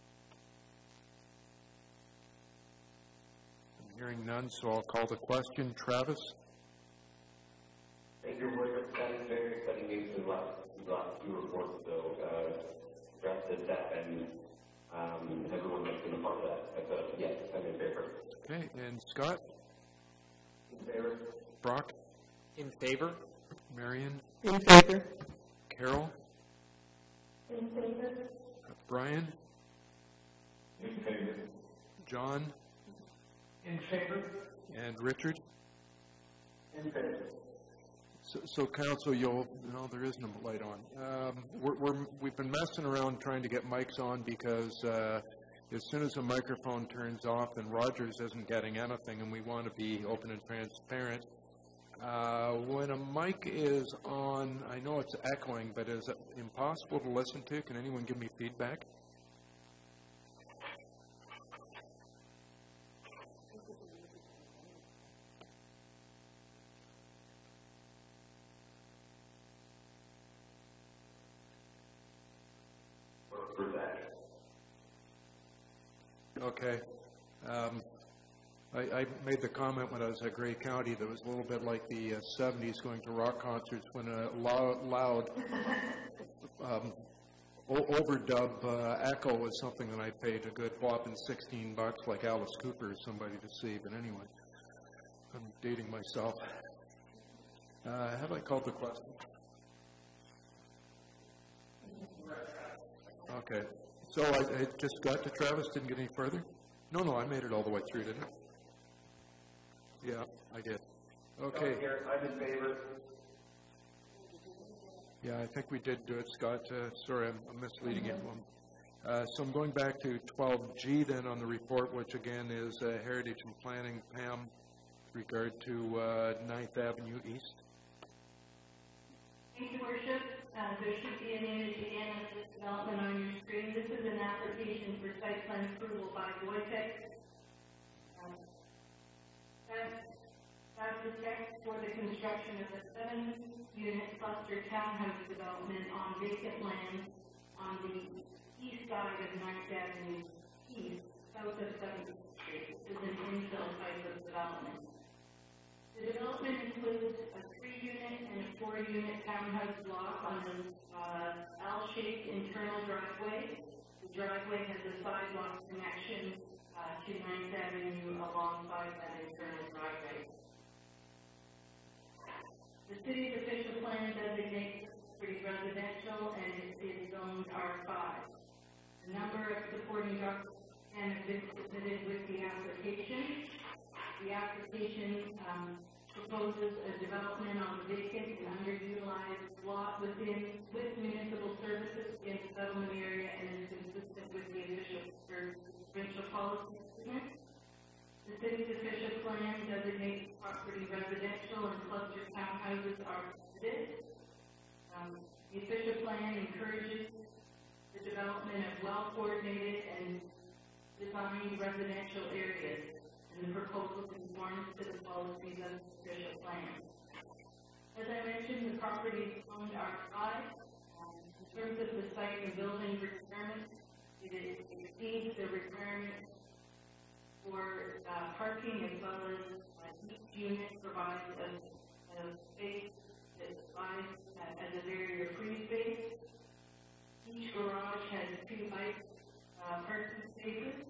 I'm hearing none, so I'll call the question. Travis? Thank you, Roger. That is very exciting news in the last, the last two reports, so uh, congrats to staff and um, everyone that's been a part of that. But, uh, yes, I'm in favor. Okay, and Scott? In favor. Brock? In favor. Marion? In favor. Carol? In favor? Uh, Brian? In favor. John? In favor? And Richard? In favor. So, so council, you'll, no, there is no light on. Um, we're, we're, we've been messing around trying to get mics on because uh, as soon as the microphone turns off, then Rogers isn't getting anything, and we want to be open and transparent. Uh, when a mic is on, I know it's echoing, but is it impossible to listen to? Can anyone give me feedback? Okay. Um, I, I made the comment when I was at Grey County that was a little bit like the uh, seventies going to rock concerts when a loud, loud um, o- overdub uh, echo was something that I paid a good whopping sixteen bucks, like Alice Cooper or somebody, to see. But anyway, I'm dating myself. Uh, have I called the question? Okay. So I, I just got to Travis, didn't get any further? No, no, I made it all the way through, didn't I? Yeah, I did. Okay. Here, I'm in favor. Yeah, I think we did do it, Scott. Uh, sorry, I'm, I'm misleading you. Uh, so I'm going back to twelve G then on the report, which again is uh, Heritage and Planning, Pam, with regard to uh, ninth Avenue East. Thank you, Worship. Uh, there should be an image again of this development on your screen. This is an application for site plan approval by Wojtek. Um, that's, that's the text for the construction of a seven-unit cluster townhouse development on vacant land on the east side of ninth Avenue East, south of seventh Street. This is an infill type of development. The development includes a three-unit and a four-unit townhouse block on the uh, L-shaped internal driveway. The driveway has a sidewalk connection uh, to ninth Avenue alongside that internal driveway. The city's official plan designates property residential and it is zoned R five. A number of supporting documents have been submitted with the application. The application um, proposes a development on a vacant and underutilized lot within with municipal services in the settlement area and is consistent with the official provincial policy statement. The city's official plan designates property residential and cluster townhouses are permitted. Um, the official plan encourages the development of well-coordinated and designed residential areas. And the proposal conforms to the policies of the official plan. As I mentioned, the property is owned R five. Um, in terms of the site and building requirements, it exceeds the requirement for uh, parking as well as uh, each unit provides a, a space that applies uh, as a barrier-free space. Each garage has two bike uh, parking spaces.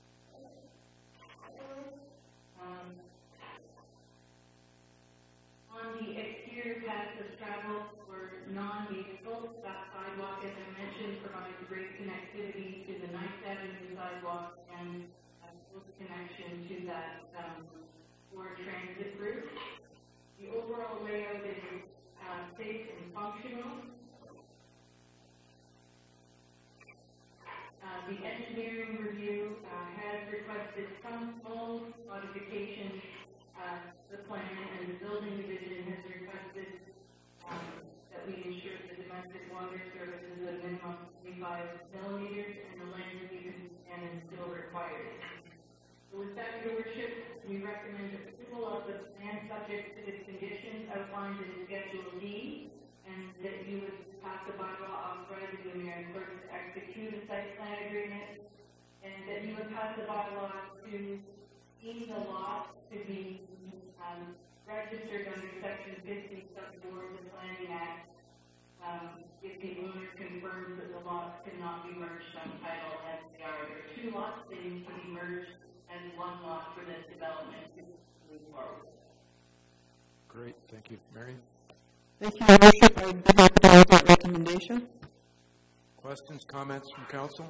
Um, on the exterior paths of travel for non-vehicles, that sidewalk, as I mentioned, connection to that um, for transit route. The overall layout is uh, safe and functional. Uh, the engineering review uh, has requested some small modifications uh, to the plan, and the building division has requested um, that we ensure the domestic water service is a minimum of twenty-five millimeters, and the land use and is still required. So with that, Your Worship, we recommend approval of the plan subject to the conditions outlined in Schedule D, and that you would pass the bylaw authorizing the mayor and clerk to execute a site plan agreement, and that you would pass the bylaw to deem the lot to be um, registered under Section fifty, sub four of the Planning Act, um, if the owner confirms that the lots cannot be merged on title as they are. There are two lots, they need to be merged as one lot for this development to move forward. Great, thank you. Marion? Thank you, Your Worship. I'd be happy to make that recommendation. Questions, comments from council?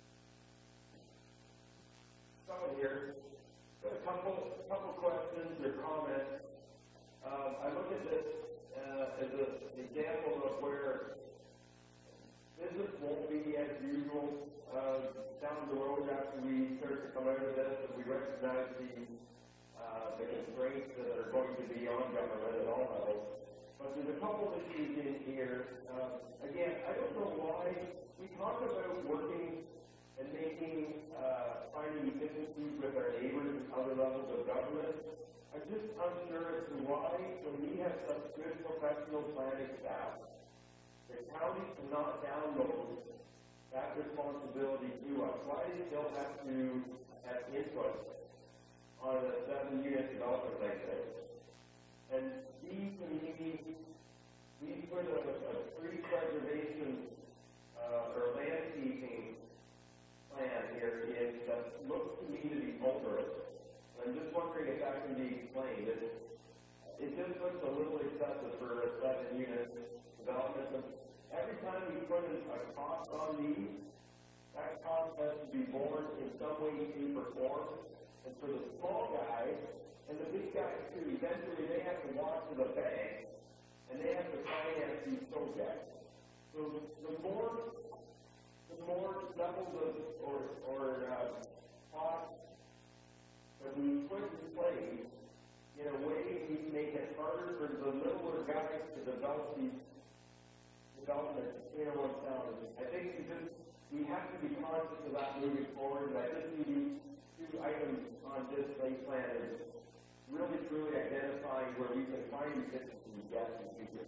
Someone here, got a couple, a couple questions or comments. Um, I look at this uh, as an example of where business won't be as usual uh, down the road after we start to come out of this, and we recognize the uh, the constraints that are going to be on government at all levels. But there's a couple of issues in here. Uh, again, I don't know why we talk about working and making, uh, finding efficiencies with our neighbors and other levels of government. I'm just unsure as to why, when we have such good professional planning staff, the county cannot download that responsibility to us. Why do they still have to have input on a seven unit development like this? And these, to me, we put a, a tree preservation uh, or landscaping plan here in that looks to me to be onerous. I'm just wondering if that can be explained. It, it just looks a little excessive for a seven unit development. Every time we put in a cost on these, that cost has to be borne in some way, shape, or form. And for the small guys, and the big guys too, eventually they have to walk to the bank, and they have to finance these projects. So the, the more, the more levels of, or, or uh, costs that we put in place, in a way we make it harder for the littler guys to develop these developments in one town. I think we just, we have to be conscious of that moving forward, and I just need two items on this site plan is really truly identifying where we can find efficiency and gaps in the future.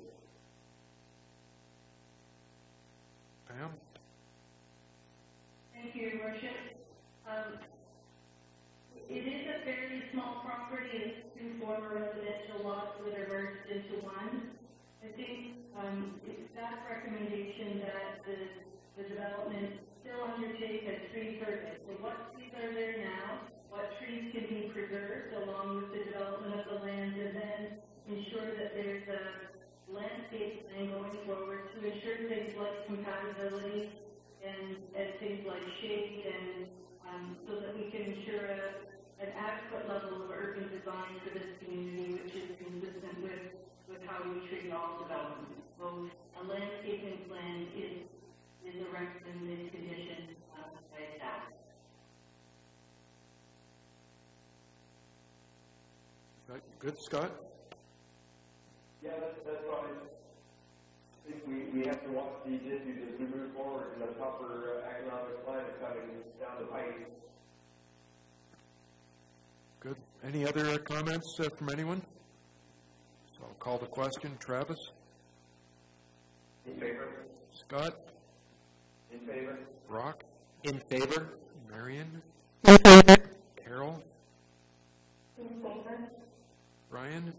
Pam? Thank you, Your Worship. Um, it is a fairly small property. It's two former residential lots that are merged into one. I think um, it's staff recommendation that the, the development still undertake a tree survey. So what trees are there now? What trees can be preserved along with the development of the land, and then ensure that there's a landscape plan going forward to ensure things like compatibility and, and things like shade, and um, so that we can ensure a, an adequate level of urban design for this community, which is consistent with, with how we treat all development. So a landscaping plan is, is a recommended condition uh, by staff. Good, Scott? Yeah, that's, that's why I think we, we have to watch these issues as we move forward in a tougher uh, economic climate coming down the pipe. Good. Any other uh, comments uh, from anyone? So I'll call the question. Travis? In favor. Scott? In favor. Brock? In favor? Marion? In favor. Carol? In favor. Brian?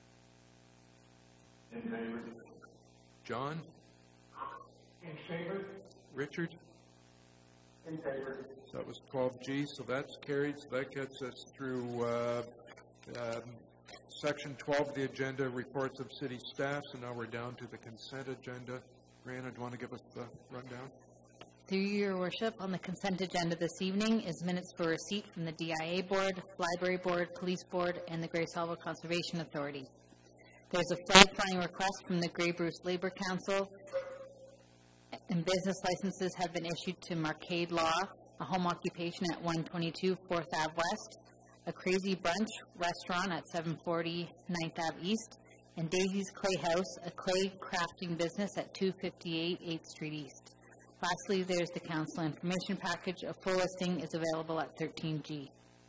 In favor. John? In favor? Richard? In favor. So that was twelve G, so that's carried. So that gets us through uh, um, section twelve of the agenda, reports of city staff. So now we're down to the consent agenda. Brianna, do you want to give us the rundown? Through your worship, on the consent agenda this evening is minutes for receipt from the D I A Board, Library Board, Police Board, and the Grey Salvo Conservation Authority. There's a flag flying request from the Grey Bruce Labour Council, and business licenses have been issued to Marcade Law, a home occupation at one twenty-two fourth Avenue West, a Crazy Brunch restaurant at seven forty ninth Avenue East, and Daisy's Clay House, a clay crafting business at two fifty-eight eighth Street East. Lastly, there's the council information package. A full listing is available at thirteen G.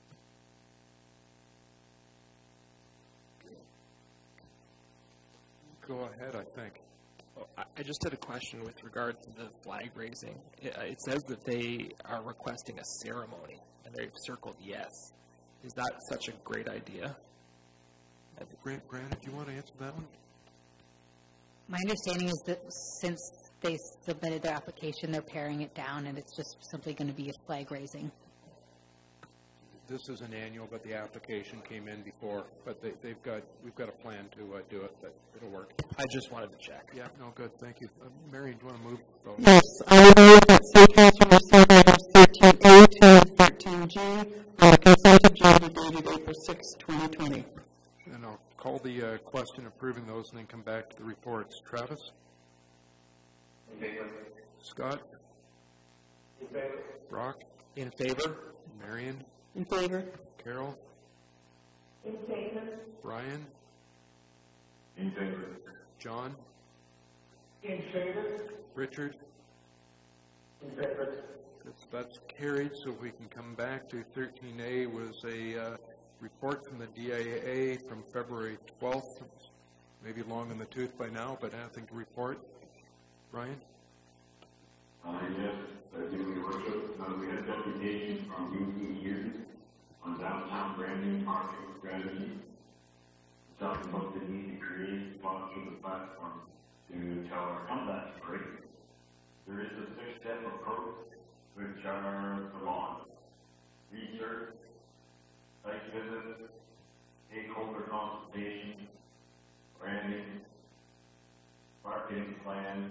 Go ahead, I think. Well, I just had a question with regard to the flag raising. It, it says that they are requesting a ceremony, and they've circled yes. Is that such a great idea? Grant, Brandon, do you want to answer that one? My understanding is that since they submitted their application, they're paring it down, and it's just simply going to be a flag raising. This is an annual, but the application came in before. But they, they've got, we've got a plan to uh, do it, but it'll work. I just wanted to check. Yeah, no, good, thank you. Uh, Marion, do you want to move? Oh. Yes, I move that City Council receive items thirteen A to thirteen G on the consent agenda dated April sixth, twenty twenty. And I'll call the uh, question approving those and then come back to the reports. Travis? In favor. Scott? In favor. Brock? In favor? Marion? In favor. Carol? In favor. Brian? In favor. John? In favor. Richard? In favor. That's, that's carried, so if we can come back to thirteen A was a uh, report from the D I A from February twelfth. Maybe long in the tooth by now, but nothing to report. Brian? Uh, yes, I do, Your Worship. Uh, we had deputation from U P here on downtown branding marketing strategy. Talking about the need to create spots for the platform to tell our comeback story. There is a six-step approach, which are the launch, research, site visits, stakeholder consultation, branding, marketing plan,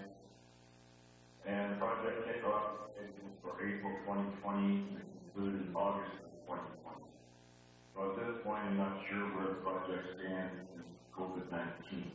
and project kickoff is for April twenty twenty, included in August twenty twenty. So at this point, I'm not sure where the project stands in COVID nineteen.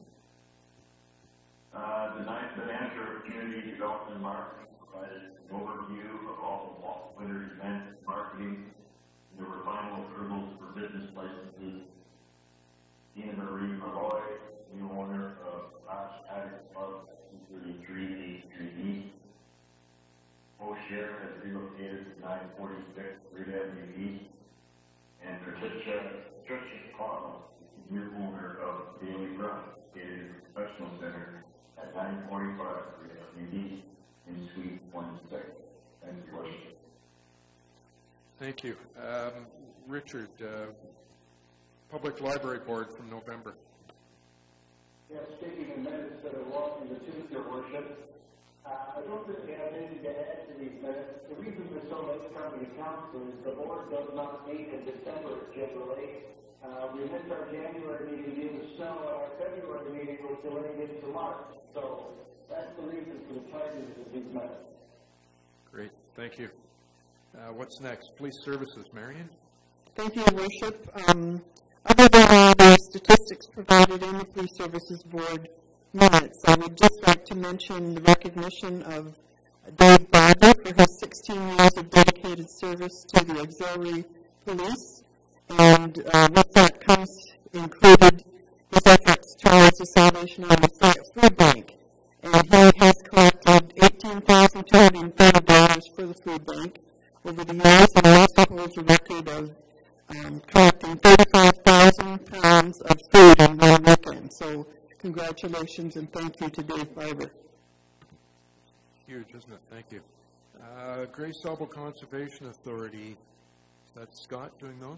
Uh, designed to answer community development marketing, provided an overview of all the winter events marketing. There were final approvals for business licenses. Tina Marie Malloy, new owner of Ash Addict Club, two thirty-three eighth Street East. O'Share has relocated to nine forty-six Third Avenue East. And Patricia, Patricia Connell, new owner of Daily Run, located in the Professional Center at nine forty-five Third Avenue East in Suite one six. Thank you, Your Worship. Thank you. Um, Richard, uh, Public Library Board from November. Yes, speaking in minutes that are walking the tooth, Your Worship, uh, I don't really have anything to add to these minutes. The reason we're so late coming to council is the board does not meet in December generally. Uh, we missed our January meeting due to snow, and our February meeting was delayed into March. So that's the reason for the tardiness of these minutes. Great, thank you. Uh, what's next? Police Services, Marion? Thank you, Your Worship. Um, other than the statistics provided in the Police Services Board minutes, I would just like to mention the recognition of Dave Barber for his sixteen years of dedicated service to the auxiliary police, and uh, with that comes included his efforts towards the Salvation Army Food Bank. And he has collected eighteen thousand two hundred thirty dollars for the food bank over the years, and also holds a record of um, collecting thirty-five thousand pounds of food in one weekend. So congratulations and thank you to Dave Barber. Huge, isn't it? Thank you. Uh, Grey Salvo Conservation Authority, is that Scott doing those?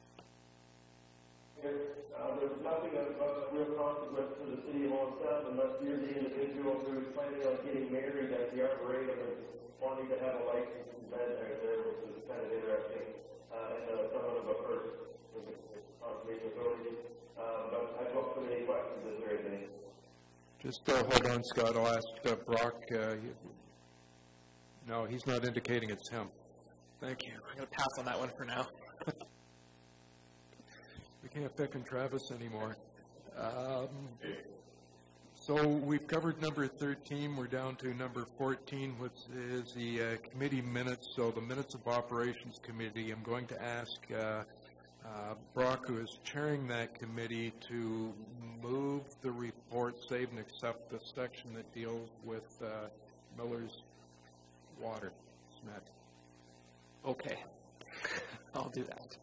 Uh, there's nothing of uh, real consequence to the city of Owen unless you're the individual who is planning on getting married at the Arboretum and wanting to have a license event there, there which is kind of interesting, uh, and uh, somewhat of a first with the conservation authority. Uh, but I'd welcome any questions if there is any. Just uh, hold on, Scott. I'll ask uh, Brock. Uh, No, he's not indicating it's him. Thank you. I'm going to pass on that one for now. We can't pick on Travis anymore. Um, so we've covered number thirteen. We're down to number fourteen, which is the uh, committee minutes. So the minutes of operations committee, I'm going to ask uh, uh, Brock, who is chairing that committee, to move the report, save and accept the section that deals with uh, Miller's water. Smet. Okay. I'll do that.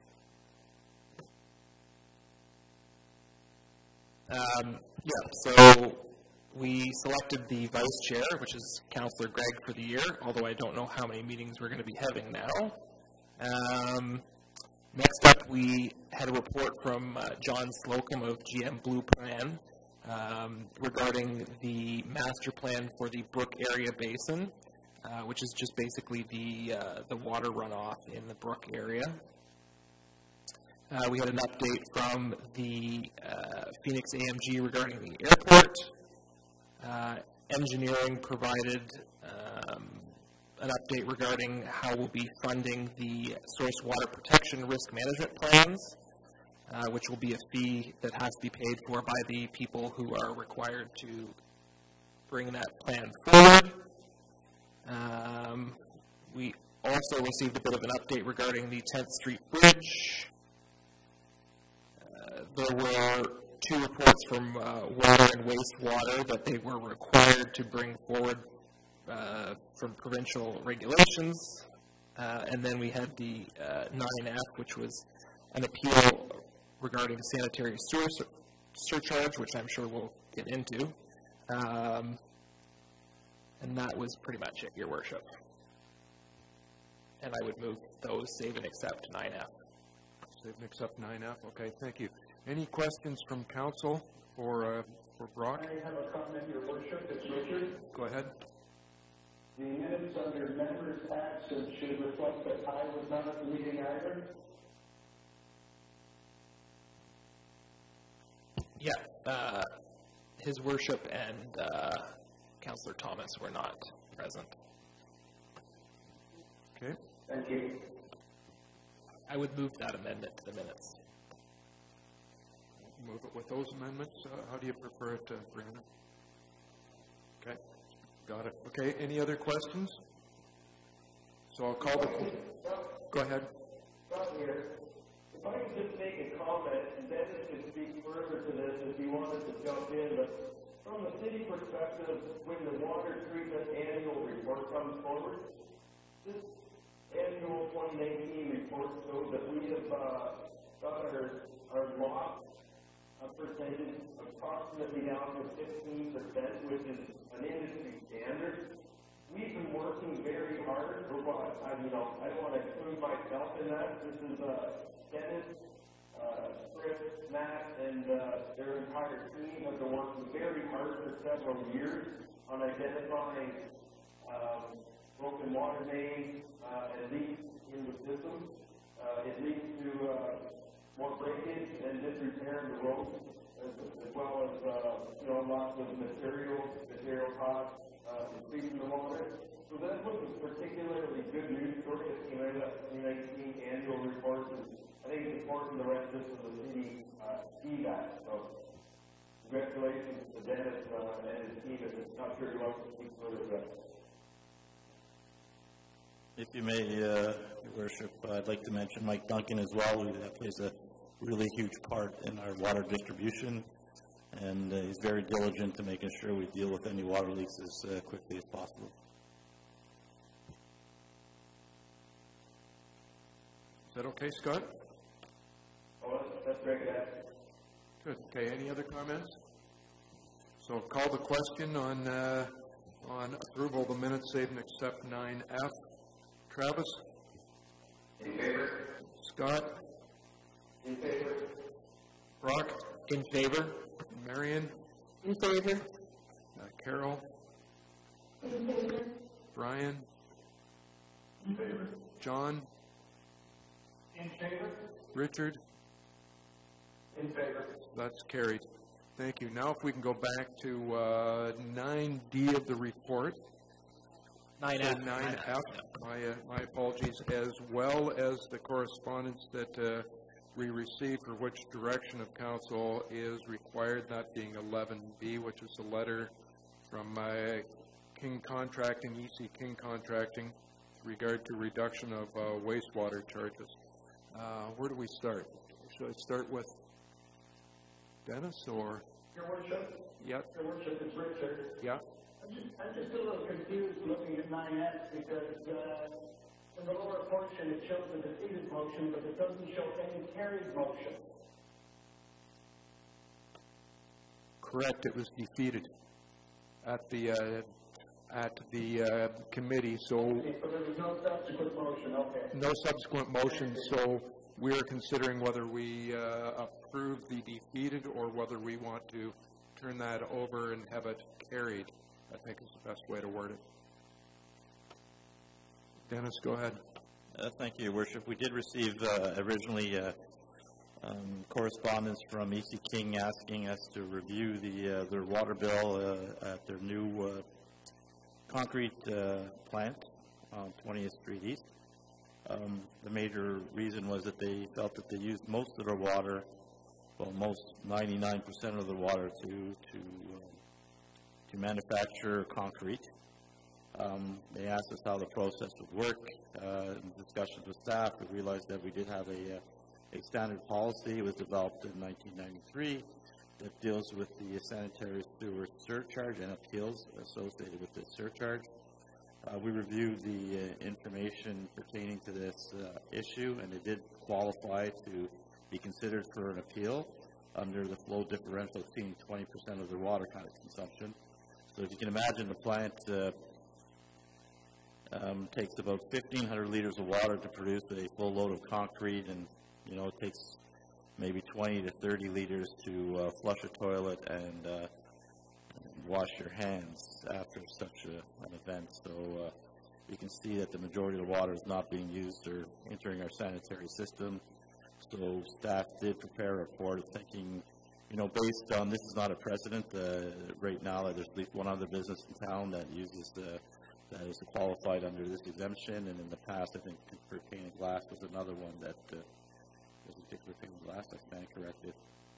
Um, yeah, so we selected the vice chair, which is Councillor Gregg, for the year, although I don't know how many meetings we're going to be having now. Um, next up, we had a report from uh, John Slocum of G M Blue Plan um, regarding the master plan for the Brook Area Basin, uh, which is just basically the, uh, the water runoff in the Brook area. Uh, we had an update from the uh, Phoenix A M G regarding the airport. Uh, engineering provided um, an update regarding how we'll be funding the source water protection risk management plans, uh, which will be a fee that has to be paid for by the people who are required to bring that plan forward. Um, we also received a bit of an update regarding the tenth Street Bridge. There were two reports from uh, water and wastewater that they were required to bring forward uh, from provincial regulations. Uh, and then we had the uh, nine F, which was an appeal regarding sanitary sewer sur surcharge, which I'm sure we'll get into. Um, and that was pretty much it, Your Worship. And I would move those, save and accept nine F. Save and accept nine F. Okay, thank you. Any questions from council for uh, for Brock? I have a comment, Your Worship. It's Richard. Go ahead. The minutes under members' absence should reflect that I was not at the meeting either. Yeah, uh, His Worship and uh, Councillor Thomas were not present. Okay. Thank you. I would move that amendment to the minutes. Move it with those amendments. Uh, how do you prefer it, uh, Brianna? Okay, got it. Okay, any other questions? So I'll call the... Go ahead. Stop here. If I could just make a comment, and then it could speak further to this if you wanted to jump in, but from the city perspective, when the water treatment annual report comes forward, this annual twenty nineteen report shows that we have uh, got our, our loss uh, percentage approximately down to fifteen percent, which is an industry standard. We've been working very hard for what, I, you know, I don't want to include myself in that. This is uh, Dennis, uh, Chris, Matt, and uh, their entire team have been working very hard for several years on identifying um, broken water mains, uh, and leaks in the system. Uh, it leads to uh, more breakage and disrepair in the roads, as, as well as uh, you know, lots of material, material costs, uh, increasing the water. So that was a particularly good news story that came out of that twenty nineteen annual report. And I think it's important the rest of the city uh, see that. So congratulations to Dennis uh, and his team. It's not sure who else to speak further to that. If you may, uh, Your Worship, uh, I'd like to mention Mike Duncan as well, who that plays a really huge part in our water distribution, and uh, he's very diligent to making sure we deal with any water leaks as uh, quickly as possible. Is that okay, Scott? Oh, that's very good. Good. Okay, any other comments? So call the question on, uh, on approval of the minutes, save and accept nine F. Travis? In favor. Scott? In favor. Brock? In favor. Marion? In favor. Uh, Carol? In favor. Brian? In favor. John? In favor? Richard? In favor. That's carried. Thank you. Now if we can go back to uh, nine D of the report. Nine So F. nine F, my, uh, my apologies, as well as the correspondence that uh, we received for which direction of council is required, that being eleven B, which is a letter from uh, King Contracting, E C King Contracting, with regard to reduction of uh, wastewater charges. Uh, where do we start? Should I start with Dennis or? Your Worship? Yep. Your Worship, it's Richard. Yeah. I'm just, I'm just a little confused looking at nine F because uh, in the lower portion it shows a defeated motion, but it doesn't show any carried motion. Correct, it was defeated at the, uh, at the uh, committee, so. Okay, so there was no subsequent motion, okay. No subsequent motion, so we are considering whether we uh, approve the defeated or whether we want to turn that over and have it carried, I think is the best way to word it. Dennis, go ahead. Uh, thank you, Your Worship. We did receive uh, originally uh, um, correspondence from E C King asking us to review the uh, their water bill uh, at their new uh, concrete uh, plant on twentieth Street East. Um, the major reason was that they felt that they used most of their water, well, most ninety-nine percent of the water to to uh, to manufacture concrete. Um, they asked us how the process would work. Uh, in discussions with staff, we realized that we did have a, uh, a standard policy. It was developed in nineteen ninety-three that deals with the sanitary sewer surcharge and appeals associated with this surcharge. Uh, we reviewed the uh, information pertaining to this uh, issue, and it did qualify to be considered for an appeal under the flow differential exceeding twenty percent of their water kind of consumption. So if you can imagine, the plant uh, um, takes about fifteen hundred liters of water to produce a full load of concrete, and you know it takes maybe twenty to thirty liters to uh, flush a toilet and uh, wash your hands after such a, an event. So uh, you can see that the majority of the water is not being used or entering our sanitary system. So staff did prepare a report thinking, you know, based on, this is not a precedent. Uh, right now, there's at least one other business in town that uses, uh, that is qualified under this exemption, and in the past, I think for pane and glass was another one that, uh, was a particular pane and glass, I stand corrected.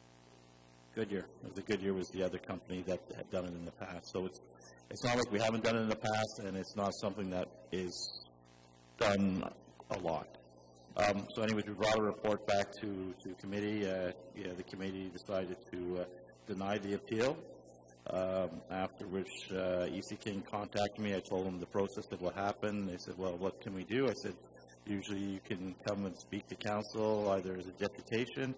Goodyear. The Goodyear was the other company that had done it in the past. So it's, it's not like we haven't done it in the past, and it's not something that is done a lot. Um, so anyways, we brought a report back to, to committee. Uh, yeah, the committee decided to uh, deny the appeal, um, after which uh, E C King contacted me. I told them the process of what happened. They said, well, what can we do? I said, usually you can come and speak to council either as a deputation,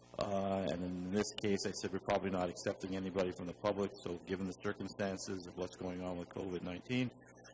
uh, and in this case I said we're probably not accepting anybody from the public, so given the circumstances of what's going on with COVID nineteen,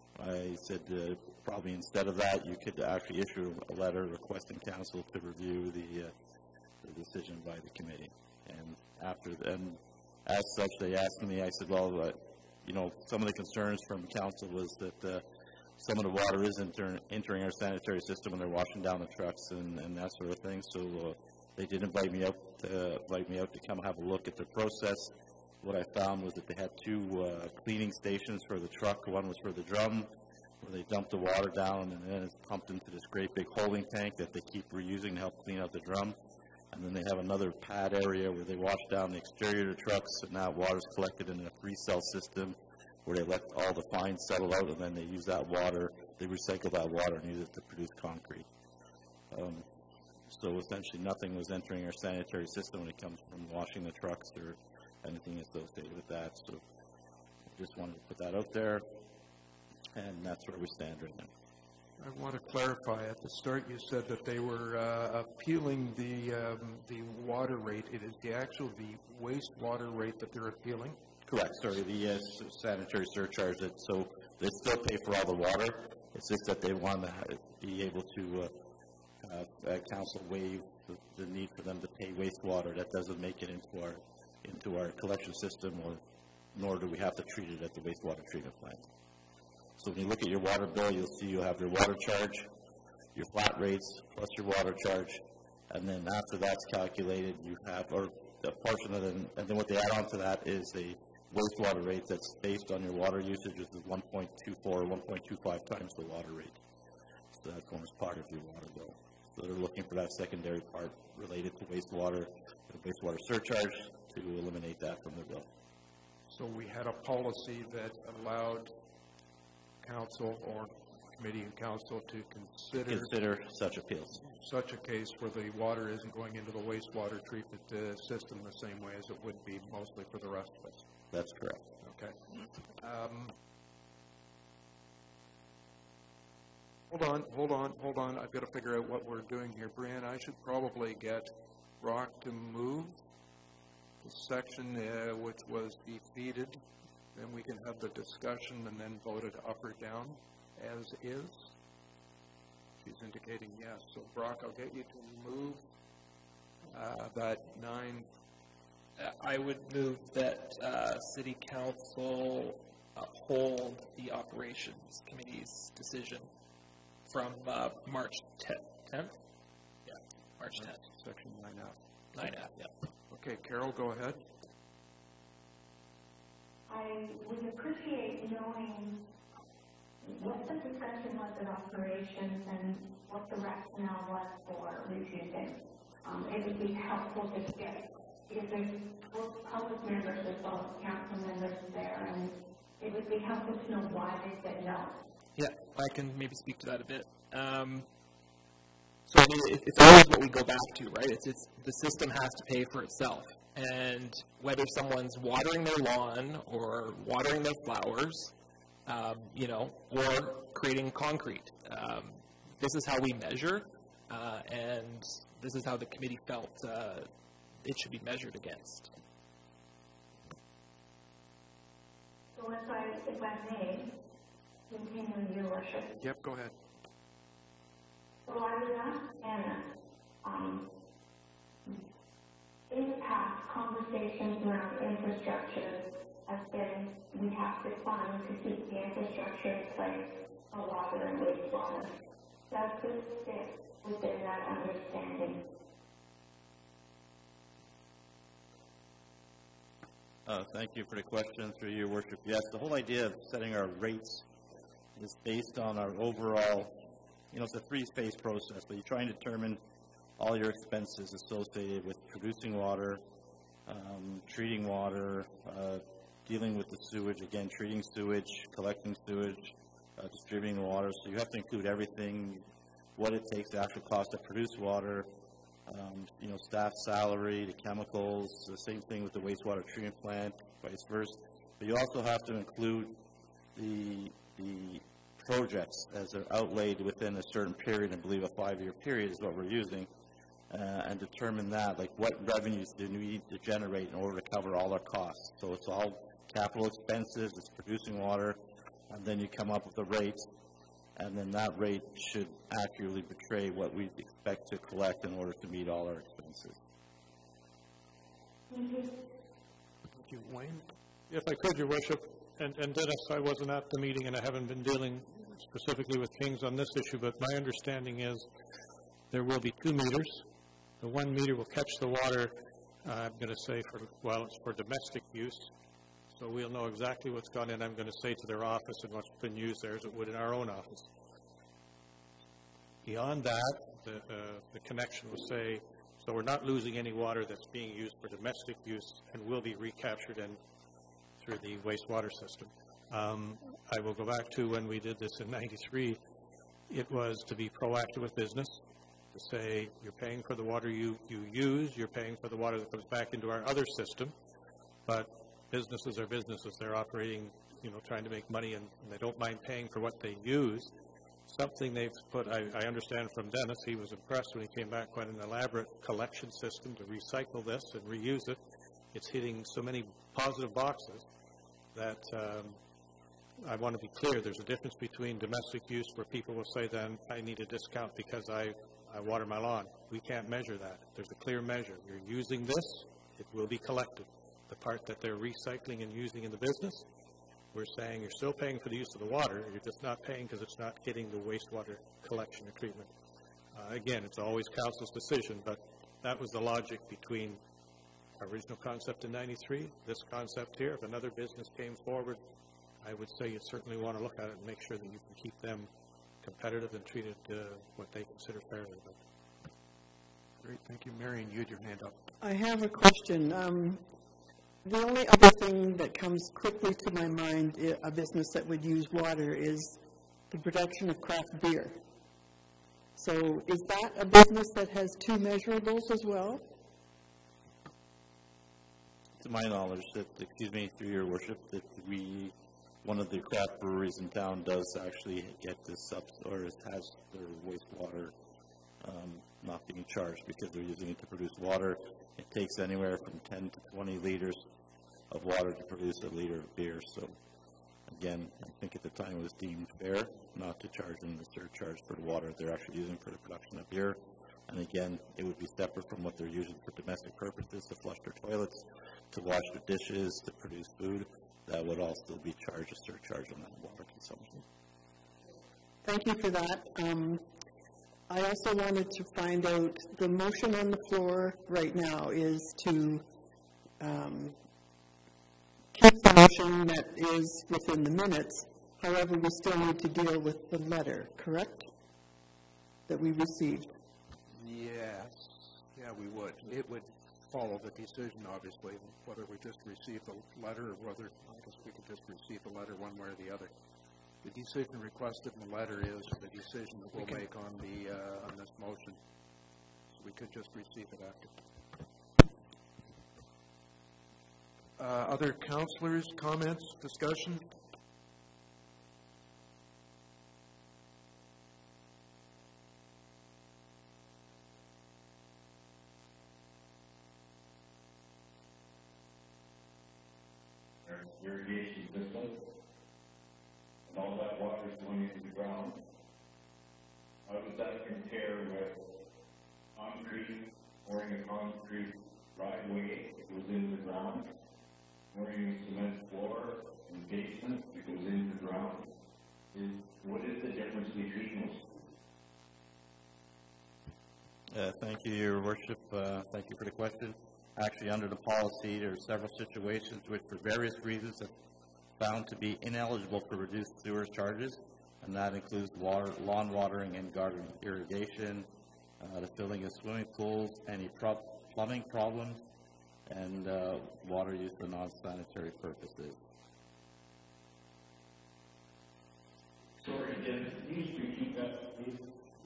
I said uh, probably instead of that, you could actually issue a letter requesting council to review the, uh, the decision by the committee. And after, and as such, they asked me, I said, well, uh, you know, some of the concerns from council was that uh, some of the water is enter entering our sanitary system and they're washing down the trucks and, and that sort of thing. So uh, they did invite me out, to, invite me out to come have a look at the process. What I found was that they had two uh, cleaning stations for the truck. One was for the drum, where they dump the water down, and then it's pumped into this great big holding tank that they keep reusing to help clean out the drum. And then they have another pad area where they wash down the exterior of the trucks, and now water is collected in a free-cell system where they let all the fines settle out, and then they use that water, they recycle that water and use it to produce concrete. Um, so essentially nothing was entering our sanitary system when it comes from washing the trucks or anything associated with that. So I just wanted to put that out there, and that's where we stand right now. I want to clarify, at the start you said that they were uh, appealing the, um, the water rate. It is the actual, the wastewater rate that they're appealing? Correct, sorry, the uh, sanitary surcharge. That, so they still pay for all the water. It's just that they want to be able to uh, uh, uh, council waive the, the need for them to pay wastewater. That doesn't make it into our into our collection system, or nor do we have to treat it at the wastewater treatment plant. So when you look at your water bill, you'll see you'll have your water charge, your flat rates, plus your water charge, and then after that's calculated, you have, or a portion of it, and then what they add on to that is a wastewater rate that's based on your water usage is one point two four or one point two five times the water rate. So that forms part of your water bill. So they're looking for that secondary part related to wastewater, the wastewater surcharge, to eliminate that from the bill. So we had a policy that allowed council or committee and council to consider consider such appeals. Such a case where the water isn't going into the wastewater treatment uh, system the same way as it would be mostly for the rest of us. That's correct. Okay. Um, hold on, hold on, hold on. I've got to figure out what we're doing here. Brianne, I should probably get Brock to move the section uh, which was defeated. Then we can have the discussion and then vote it up or down as is. She's indicating yes. So Brock, I'll get you to move uh, that nine. I would move that uh, City Council uphold the Operations Committee's decision from uh, March tenth. Yeah, March tenth. Section nine F. nine F, yeah. Okay, Carol, go ahead. I would appreciate knowing what the discussion was at operations and what the rationale was for refusing. Um, it would be helpful to get, because there's both public members as well as council members there, and it would be helpful to know why they said no. Yeah, I can maybe speak to that a bit. Um, so I mean, it, it's always what we go back to, right? It's, it's the system has to pay for itself. And whether someone's watering their lawn or watering their flowers, um, you know, or creating concrete, um, this is how we measure, uh, and this is how the committee felt uh, it should be measured against. So if I, if I may, continue, Your Worship. Yep, go ahead. So I would ask Anna, um, in the past, conversations around infrastructure have been, we have to fund to keep the infrastructure in place for water and wastewater. Does this fit within that understanding? Uh, thank you for the question, through your worship. Yes, the whole idea of setting our rates is based on our overall, you know, it's a three-phase process, but you try and determine all your expenses associated with producing water, um, treating water, uh, dealing with the sewage, again, treating sewage, collecting sewage, uh, distributing water. So you have to include everything, what it takes, the actual cost to produce water, um, you know, staff salary, the chemicals, the same thing with the wastewater treatment plant, vice versa. But you also have to include the, the projects as they're outlaid within a certain period. I believe a five-year period is what we're using. Uh, and determine that, like what revenues do we need to generate in order to cover all our costs. So it's all capital expenses, it's producing water, and then you come up with the rates, and then that rate should accurately portray what we expect to collect in order to meet all our expenses. Thank you. Thank you, Wayne. If I could, Your Worship, and, and Dennis, I wasn't at the meeting and I haven't been dealing specifically with Kings on this issue, but my understanding is there will be two meters. The one meter will catch the water, uh, I'm going to say, for, well, it's for domestic use. So we'll know exactly what's gone in, I'm going to say, to their office and what's been used there as it would in our own office. Beyond that, the, uh, the connection will say, so we're not losing any water that's being used for domestic use and will be recaptured in through the wastewater system. Um, I will go back to when we did this in ninety-three. It was to be proactive with business, to say you're paying for the water you, you use, you're paying for the water that comes back into our other system, but businesses are businesses. They're operating, you know, trying to make money, and, and they don't mind paying for what they use. Something they've put, I, I understand from Dennis, he was impressed when he came back, quite an elaborate collection system to recycle this and reuse it. It's hitting so many positive boxes that um, I want to be clear. There's a difference between domestic use where people will say then I need a discount because I, I water my lawn. We can't measure that. There's a clear measure. You're using this, it will be collected. The part that they're recycling and using in the business, we're saying you're still paying for the use of the water, you're just not paying because it's not hitting the wastewater collection and treatment. Uh, again, it's always council's decision, but that was the logic between original concept in ninety-three, this concept here. If another business came forward, I would say you certainly want to look at it and make sure that you can keep them competitive and treated uh, what they consider fairly. Great, thank you. Marion, you had your hand up. I have a question. Um, the only other thing that comes quickly to my mind, a business that would use water, is the production of craft beer. So is that a business that has two measurables as well? To my knowledge, that, excuse me, through your worship, that we, one of the craft breweries in town does actually get this up, or has their wastewater um, not being charged because they're using it to produce water. It takes anywhere from ten to twenty liters of water to produce a liter of beer. So again, I think at the time it was deemed fair not to charge them the surcharge for the water they're actually using for the production of beer. And again, it would be separate from what they're using for domestic purposes, to flush their toilets, to wash their dishes, to produce food. That would all still be charged a surcharge on that water consumption. Thank you for that. Um, I also wanted to find out, the motion on the floor right now is to um, keep the motion that is within the minutes. However, we still need to deal with the letter, correct? That we received. Yes, yeah, we would. It would follow the decision, obviously, whether we just receive the letter or whether, I guess we could just receive the letter one way or the other. The decision requested in the letter is the decision that we'll we make on the uh, on this motion. So we could just receive it after. Uh, other councillors, comments, discussion? Irrigation system, and all that water is going into the ground. How does that compare with concrete, pouring a concrete driveway that goes into the ground, pouring a cement floor in the basement that goes into the ground? Is, what is the difference between those? Uh, thank you, Your Worship. Uh, thank you for the question. Actually, under the policy, there are several situations which, for various reasons, have found to be ineligible for reduced sewer charges, and that includes water, lawn watering and garden irrigation, uh, the filling of swimming pools, any pro plumbing problems, and uh, water used for non-sanitary purposes. Sorry, again, can you just repeat that, please?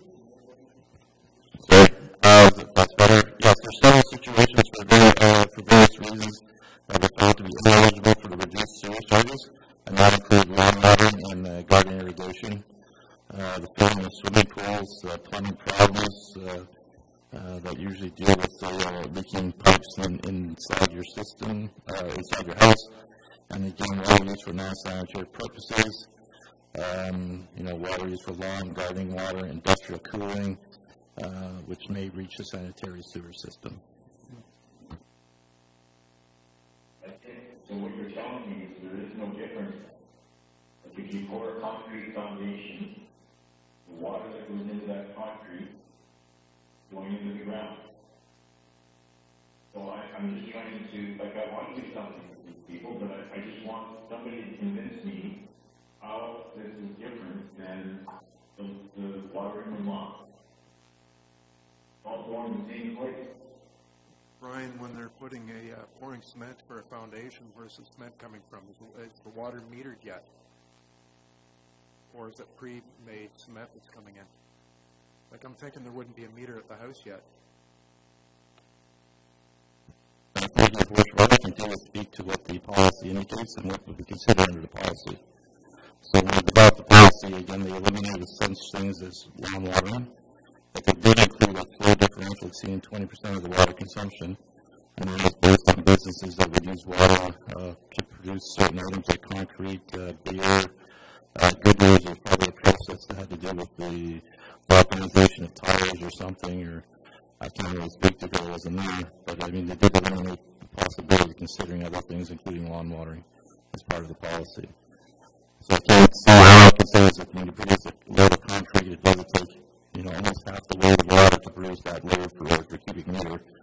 Sorry, uh, that's better. Yes, there's several situations for, very, uh, for various reasons that were found to be ineligible for the reduced sewer charges, and that include lawn watering and uh, garden irrigation, uh, the filling of swimming pools, uh, plumbing problems uh, uh, that usually deal with say, uh, leaking pipes in, inside your system, uh, inside your house, and again, water used for non-sanitary purposes, um, you know, water used for lawn, gardening water, industrial cooling, Uh, which may reach the sanitary sewer system. Okay. So what you're telling me is there is no difference if you pour a concrete foundation, the water that goes into that concrete going into the ground. So I, I'm just trying to, like, I want to do something with these people, but I, I just want somebody to convince me how this is different than the, the watering the lawn. All going in the same place. Brian, when they're putting a, uh, pouring cement for a foundation, where's the cement coming from? Is the, is the water metered yet? Or is it pre-made cement that's coming in? Like, I'm thinking there wouldn't be a meter at the house yet. I can tell you speak to what the policy indicates and what would be considered under the policy. So when we developed the policy, again, they eliminated such things as lawn watering. But they did include a flow differential exceeding twenty percent of the water consumption. And it was based on businesses that would use water uh, to produce certain items like concrete, uh, beer, uh, good news or probably a process that had to do with the vulcanization of tires or something, or I can't really speak to if it wasn't there. But I mean, they did eliminate the possibility of considering other things, including lawn watering, as part of the policy. So I can't say, all I can say is that when you produce a load of concrete, it doesn't take you know, almost half the weight of water to produce that load for, for cubic meter.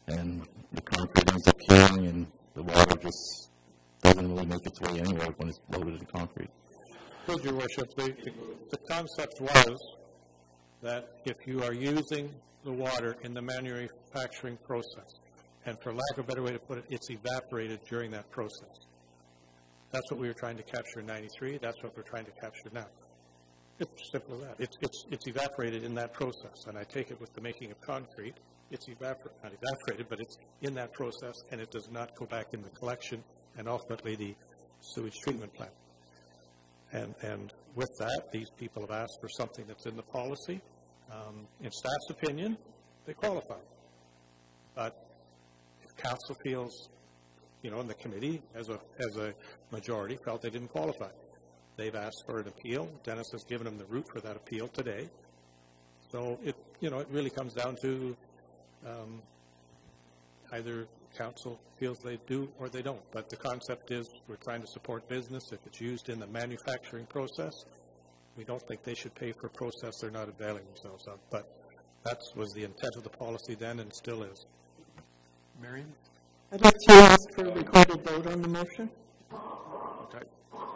and the concrete ends up curing, and the water just doesn't really make its way anywhere when it's loaded in concrete. Good, Your Worship. The, the, the concept was that if you are using the water in the manufacturing process, and for lack of a better way to put it, it's evaporated during that process. That's what we were trying to capture in ninety-three. That's what we're trying to capture now. It's simple as that. It's, it's, it's evaporated in that process, and I take it with the making of concrete. It's evapor not evaporated, but it's in that process, and it does not go back in the collection and ultimately the sewage treatment plant. And, and with that, these people have asked for something that's in the policy. Um, in staff's opinion, they qualify. But if council feels, you know, and the committee as a, as a majority felt they didn't qualify, they've asked for an appeal. Dennis has given them the route for that appeal today. So it, you know, it really comes down to um, either council feels they do or they don't. But the concept is we're trying to support business. If it's used in the manufacturing process, we don't think they should pay for a process they're not availing themselves of. But that was the intent of the policy then and still is. Marion? I'd like to ask for a recorded vote on the motion. Okay.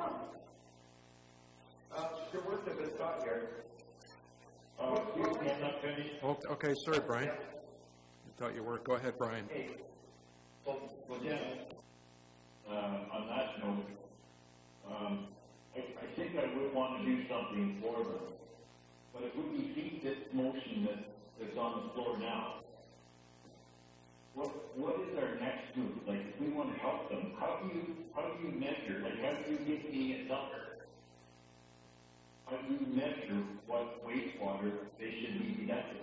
Uh, Your Worship, it's Scott here. Uh, excuse me, I'm not finished. Okay, okay, sorry, Brian. I thought you were. Go ahead, Brian. Hey, well, well, Dennis, uh, on that note, um, I, I think I would want to do something for them. But if we defeat this motion that, that's on the floor now, what what is our next move? Like, if we want to help them, how do you how do you measure? Like, how do you give me a number? How do you measure what wastewater they should be deducted?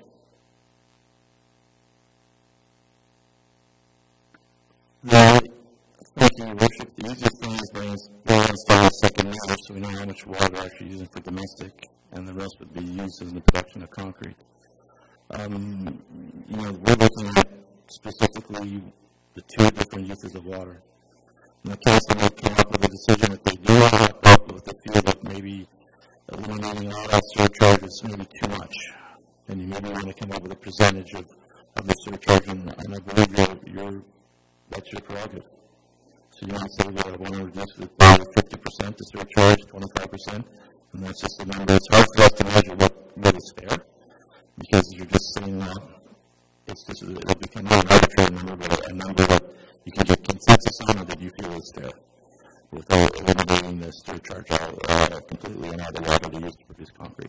Yeah, thank you, Your Worship. The easiest thing is going to install a second meter so we know how much water we're actually using for domestic, and the rest would be used in the production of concrete. Um, you know, we're looking at specifically the two different uses of water. And the council may come up with a decision that they do want to help out with the feel that maybe eliminating all that surcharge is maybe too much. And you maybe want to come up with a percentage of, of the surcharge, and, and I believe you're, you're that's your prerogative. So you want to say, well, I want to reduce it by fifty percent to surcharge, twenty-five percent, and that's just a number. It's hard for us to measure what, what is fair, because you're just saying, well, it's just, it'll become not an arbitrary number, but a number that you can get consensus on or that you feel is fair, without eliminating the surcharge all, uh, completely and all the water to use to produce concrete.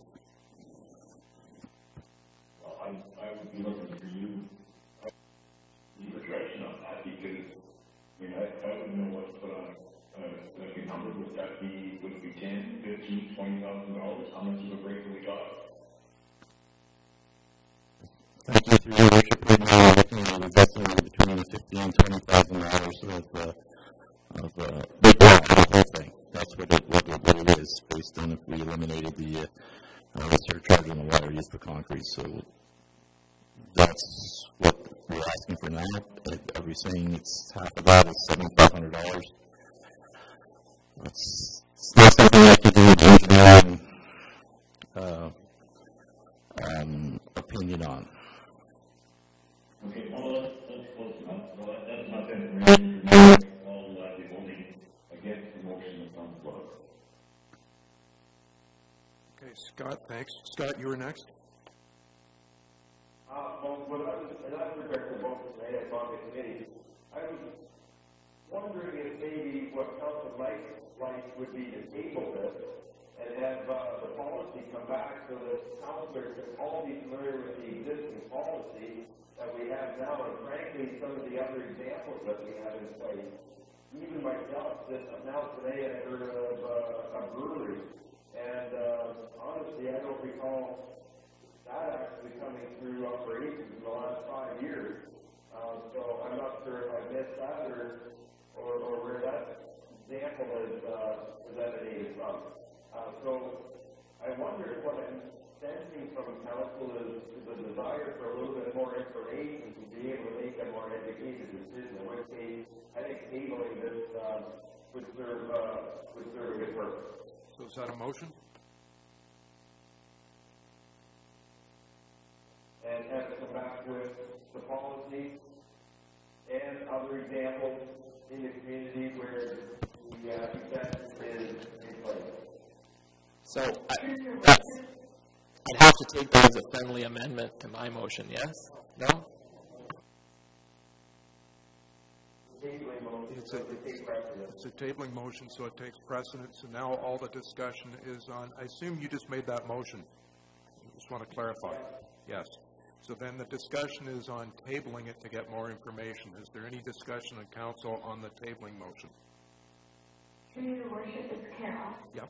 Well, I, I would be looking for you, uh, your direction on that, because, I mean, I, I wouldn't know what to put on, uh, like a number. Would that be, would it be ten, fifteen, twenty thousand dollars? How much of a break have we got? Thank you, Your Worship. Right now, we're looking at investment between fifty and twenty thousand dollars of, uh, of, uh, the, the whole thing. That's what it, what, it, what it is, based on if we eliminated the, uh, uh, the surcharge on the water used for concrete. So that's what we're asking for now. Are we saying it's half of that is seventy-five hundred dollars? It's, it's not something I can do with engineering uh, um, opinion on. Okay, well, that's, that's close enough. Well, that, that's not that information for me. I'll uh, be voting against the motion that's on the floor. Okay, Scott, thanks. Scott, you were next. Uh, well, when I was, and I regret the vote today at the committee, I was wondering if maybe what Council Mike like would be to table this and have uh, the policy come back so that councilors can all be familiar with the existing policy that we have now, and frankly, some of the other examples that we have in place. Even myself, just now today, I heard of uh, a brewery, and uh, honestly, I don't recall that actually coming through operations in the last five years. Uh, so I'm not sure if I missed that or, or, or where that example is, uh, is emanated from. Uh, so I wonder if what I'm sensing from council is, is a desire for a little bit more information to be able to make a more educated decision, in which case I think tabling this um, would serve uh, would serve a good purpose. So is that a motion? And have to come back with the policy and other examples in the community where the uh, effect is in place. So I, that's, I'd have to take that as a friendly amendment to my motion, yes? No? It's a, it's a tabling motion, so it takes precedence, and now all the discussion is on, I assume you just made that motion. I just want to clarify. Yes. So then the discussion is on tabling it to get more information. Is there any discussion in council on the tabling motion? Your Worship, it's Carol. Yep.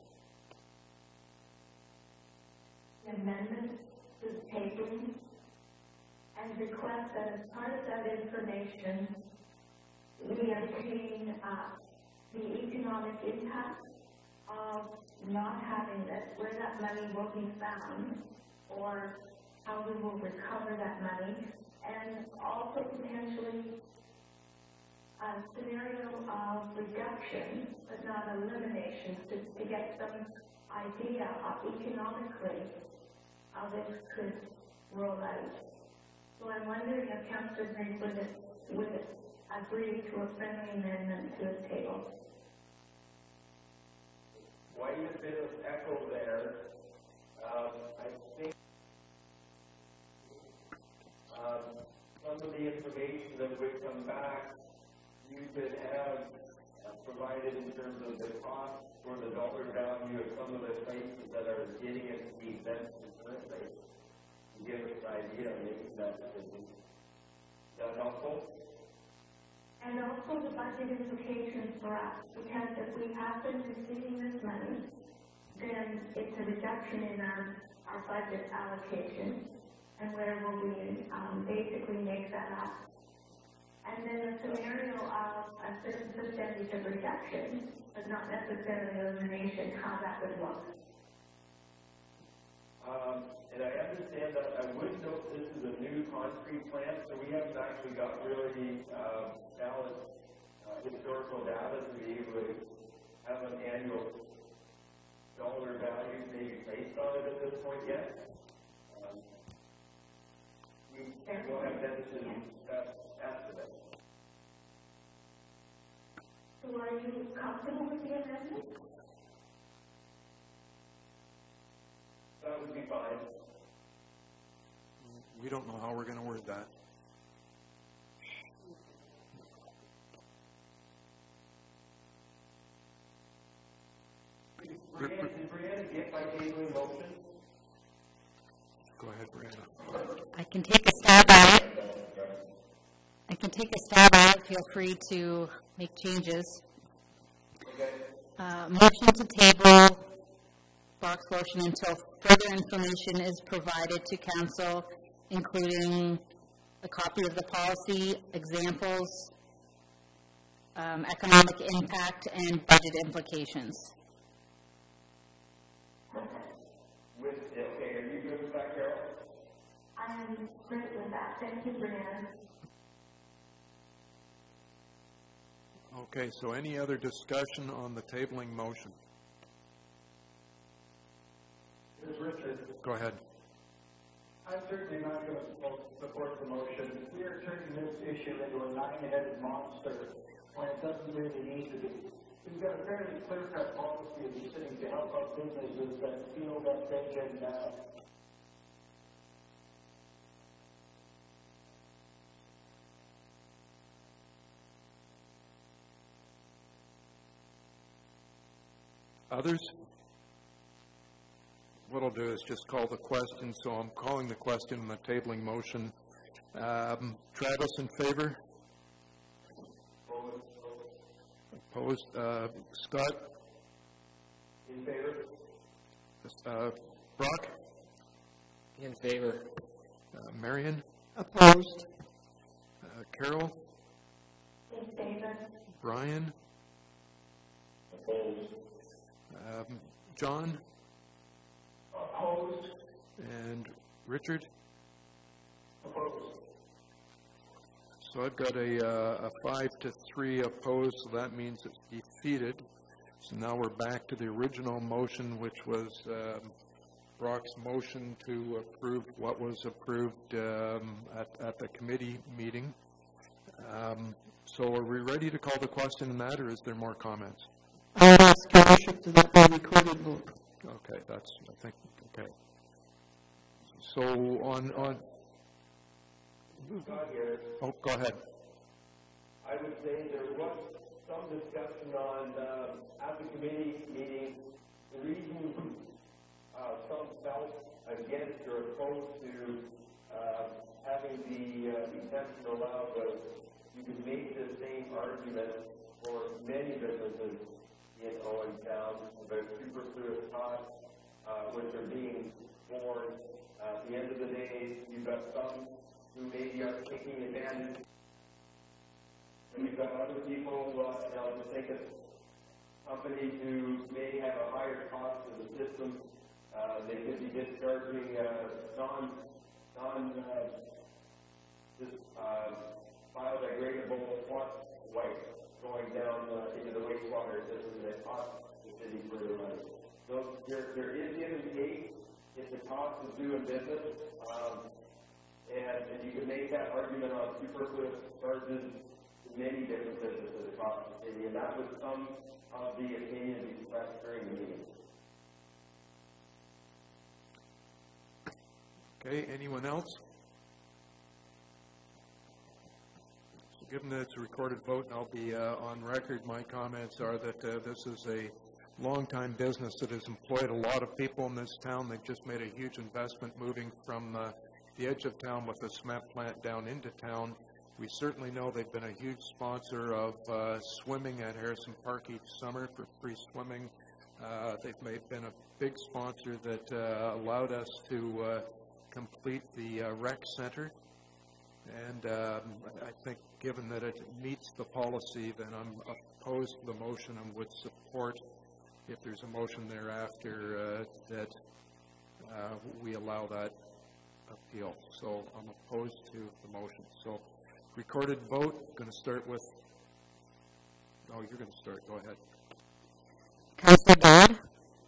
The amendment to the tabling and request that as part of that information, we obtain uh, the economic impact of not having this, where that money will be found, or how we will recover that money, and also potentially a scenario of reduction, but not elimination, to, to get some idea of economically how this could roll out. So I'm wondering if Councillor Green would, would agree to a friendly amendment to the table. Quite a bit of echo there. Um, I think um, some of the information that would come back, you could have uh, provided in terms of the cost or the dollar value of some of the places that are getting it to be best currently. To give us an idea of making that decision. Is that helpful? And also the budget implications for us, because if we have been receiving this money, then it's a reduction in our, our budget allocation, and where will we um, basically make that up? And then a scenario of a certain percentage of reduction, but not necessarily elimination, how that would look. Um, and I understand that. I would note this is a new concrete plant, so we haven't actually got really uh, valid uh, historical data to be able to have an annual dollar value maybe based on it at this point yet. Um, we don't have density estimate. So are you comfortable with the amendment? That would be fine. We don't know how we're going to word that. Brianna, did Brianna get my tabling motion? Go ahead, Brianna. I can take a stab at it. I can take a stab at it. Feel free to make changes. Okay. Uh, motion to table Brock's motion until further information is provided to council, including a copy of the policy, examples, um, economic impact, and budget implications. With, okay, are you good with that, Carol? I'm great with that. Thank you, Brianna. Okay, so any other discussion on the tabling motion? This is Richard. Go ahead. I'm certainly not going to support the motion. We are turning this issue into a nine-headed monster when it doesn't really need to be. We've got a fairly clear-cut policy of the city to help out businesses that feel that they can uh, Others? What I'll do is just call the question, so I'm calling the question in the tabling motion. Um, Travis, in favor? Opposed? Uh, Scott? In favor? Uh, Brock? In favor. Uh, Marion? Opposed. Uh, Carol? In favor. Brian? Opposed. Um, John? Opposed. And Richard? Opposed. So I've got a, uh, a five to three opposed, so that means it's defeated. So now we're back to the original motion, which was um, Brock's motion to approve what was approved um, at, at the committee meeting. Um, so are we ready to call the question in that, or is there more comments? I would ask Your Worship to that be a recorded vote. Okay, that's, I think, okay. So on, on, Scott here. oh, go ahead. I would say there was some discussion on, uh, at the committee meeting, the reason uh, some felt against or opposed to uh, having the uh, exemption allowed was you could make the same argument for many businesses in Owen Town about superfluous costs, uh, which are being borne. Uh, at the end of the day, you've got some who maybe are taking advantage. And you've got other people, uh, you know, to think of companies who may have a higher cost of the system. Uh, they could be discharging uh, non, non, uh, this, uh, biodegradable waste going down uh, into the wastewater system that costs the city further money. So there, there is give and take. It's the cost of doing business. Um, and, and you can make that argument on superfluous charges to many different businesses across the city. And that was some of the opinions expressed during the meeting. Okay, anyone else? So given that it's a recorded vote, and I'll be uh, on record, my comments are that uh, this is a long-time business that has employed a lot of people in this town. They've just made a huge investment moving from uh, the edge of town with a cement plant down into town. We certainly know they've been a huge sponsor of uh, swimming at Harrison Park each summer for free swimming. Uh, they've made, been a big sponsor that uh, allowed us to uh, complete the uh, rec center. And um, I think given that it meets the policy, then I'm opposed to the motion and would support, if there's a motion thereafter, uh, that uh, we allow that appeal. So I'm opposed to the motion. So recorded vote, going to start with, oh, you're going to start. Go ahead. Councillor Dodd?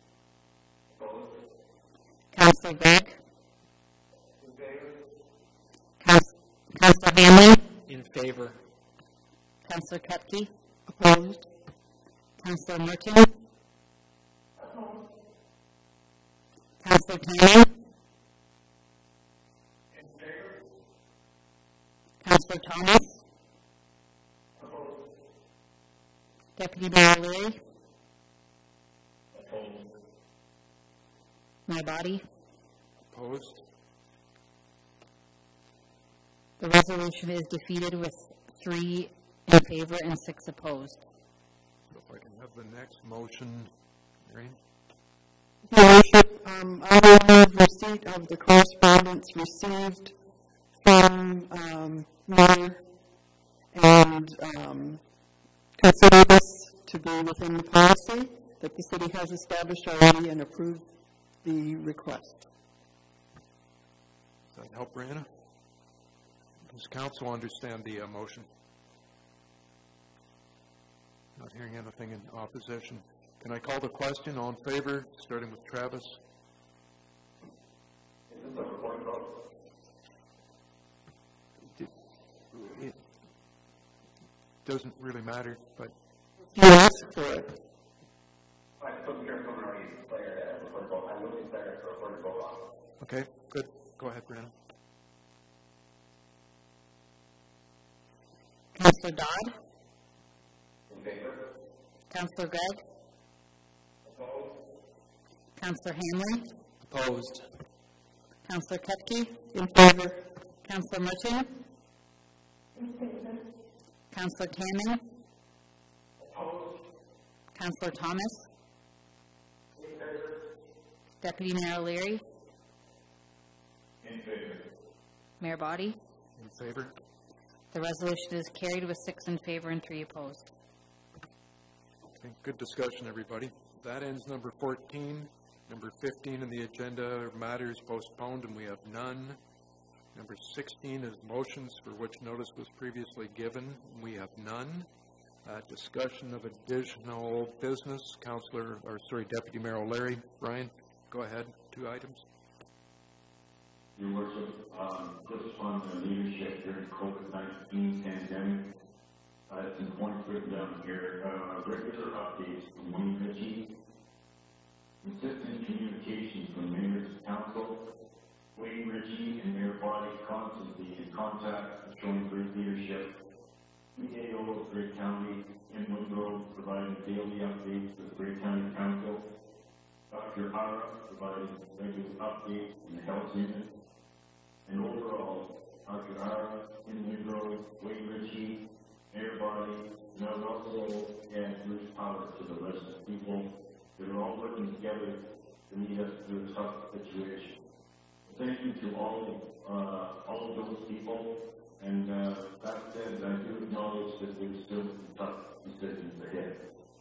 Councillor Gregg? Councillor Hanley? In favor. Councillor Kupke? Opposed? Councillor Merton? Councillor Tanner? In favor? Councillor Thomas? Opposed? Deputy Mayor Leary? Opposed. My body? Opposed? The resolution is defeated with three in favor and six opposed. So if I can have the next motion, Marion? Your Worship, um, I will move receipt of the correspondence received from um, Mayor and um, consider this to be within the policy that the city has established already and approve the request. Does that help, Brianna? Does council understand the uh, motion? Not hearing anything in opposition. Can I call the question? All in favor, starting with Travis? Is this a recorded vote? It doesn't really matter, but You asked for it. I wasn't sure if someone already declared a recorded vote. I will declare a recorded vote on. okay, good. Go ahead, Brianna. Councillor Dodd? In favor? Councillor Gregg? Opposed? Councillor Hanley? Opposed. Councillor Kupke? In favor? Councillor Merton? In favor. Councillor Tanner? Opposed? Councillor Thomas? In favor? Deputy Mayor Leary? In favor. Mayor Body? In favor? The resolution is carried with six in favor and three opposed. Okay, good discussion, everybody. That ends number fourteen. Number fifteen in the agenda, matters postponed, and we have none. Number sixteen is motions for which notice was previously given. We have none. Uh, discussion of additional business. Councillor, or sorry, Deputy Mayor O'Leary. Brian, go ahead. Two items. Your Worship, um, just one on the leadership during COVID nineteen pandemic. I have some points written down here. Uh, regular updates from Wayne Ritchie. Consistent communications from Mayor's Council. Wayne Ritchie and Mayor Body constantly in contact, showing great leadership. P A O of Grey County in Woodrow providing daily updates to the Grey County Council. Doctor Hara providing regular updates in the health unit. And overall, Doctor Hara in Woodrow, Wayne Ritchie, Mayor Body, and I would also add Bruce Power to the list of people that are all working together to lead us through a tough situation. Thank you to all uh, all of those people. And uh, that said, I do acknowledge that there's still some tough decisions ahead.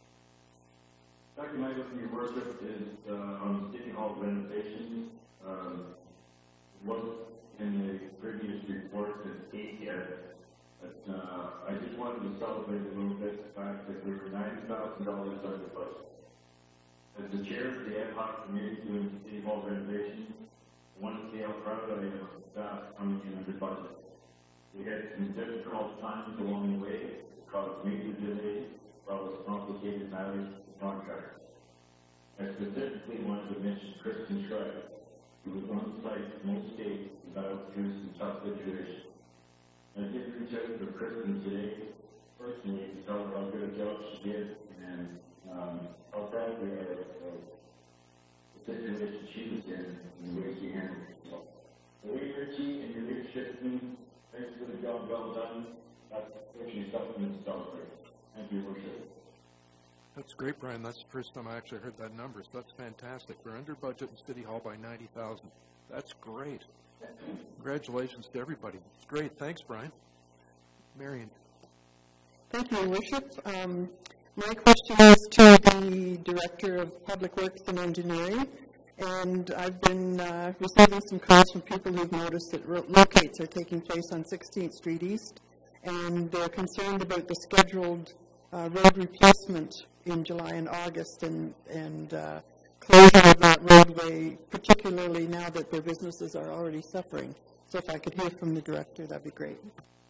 Second item, your worship, is uh, on City Hall renovations. Um, was in the previous report that Kate had, but uh, I just wanted to celebrate a little bit the fact that we were ninety thousand dollars under budget. As the chair of the ad hoc committee doing City Hall renovations, I want to say how proud I am of staff coming in under budget. We had some difficult times along the way, it caused major delays, caused complicated matters with contractors. I specifically wanted to mention Kristen Schreiber, who was on site most days to battle through some tough situations. I did reach out to Kristen today, personally, to tell her how good a job she did and um, how proud we are of the situation she was in and the way she handled herself. So, Wayne Ritchie and your leadership team, thanks for the job well done. That's actually something to celebrate. Thank you, Worship. That's great, Brian. That's the first time I actually heard that number, so that's fantastic. We're under budget in City Hall by ninety thousand dollars. That's great. Congratulations to everybody. It's great. Thanks, Brian. Marion. Thank you, Your Worship. Um, my question is to the Director of Public Works and Engineering. And I've been uh, receiving some calls from people who've noticed that ro- locates are taking place on sixteenth Street East, and they're concerned about the scheduled uh, road replacement in July and August, and, and uh, closure of that roadway, particularly now that their businesses are already suffering. So if I could hear from the Director, that'd be great.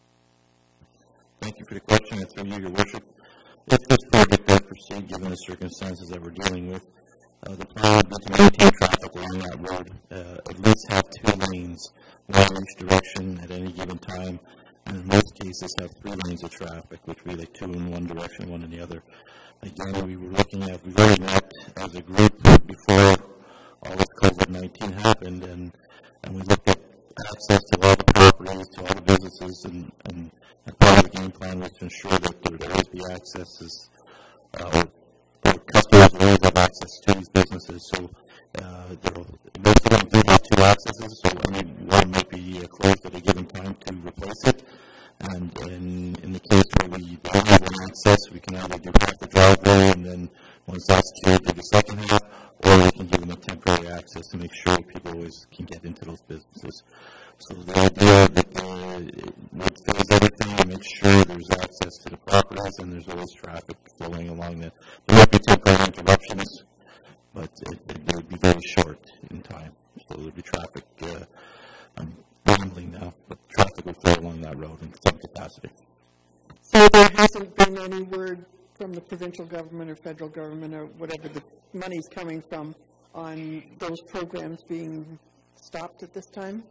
Thank you for the question. It's from you, Your Worship. If this project does proceed, given the circumstances that we're dealing with, Uh, the plan would be to maintain traffic along that road, uh, at least have two lanes, one in each direction at any given time, and in most cases have three lanes of traffic, which would be like two in one direction, one in the other. Again, we were looking at, we've already met as a group before all this COVID nineteen happened, and, and we looked at access to all the properties, to all the businesses, and, and, and part of the game plan was to ensure that there would always be accesses, uh, customers will always have access to these businesses, so uh, most of them do have two accesses, so any one might be uh, closed at a given time to replace it. And in, in the case where we don't have one access, we can either do half the driveway, and then once that's cleared, do the second half, or we can give them a temporary access to make sure people always can get into those businesses. So the idea that uh, would phase everything and make sure there's access to the properties and there's always traffic flowing along the. There might be temporary interruptions, but it, it, it would be very short in time. So there would be traffic. Uh, I'm rambling now, but traffic would flow along that road in some capacity. So there hasn't been any word from the provincial government or federal government or whatever the money's coming from on those programs being stopped at this time?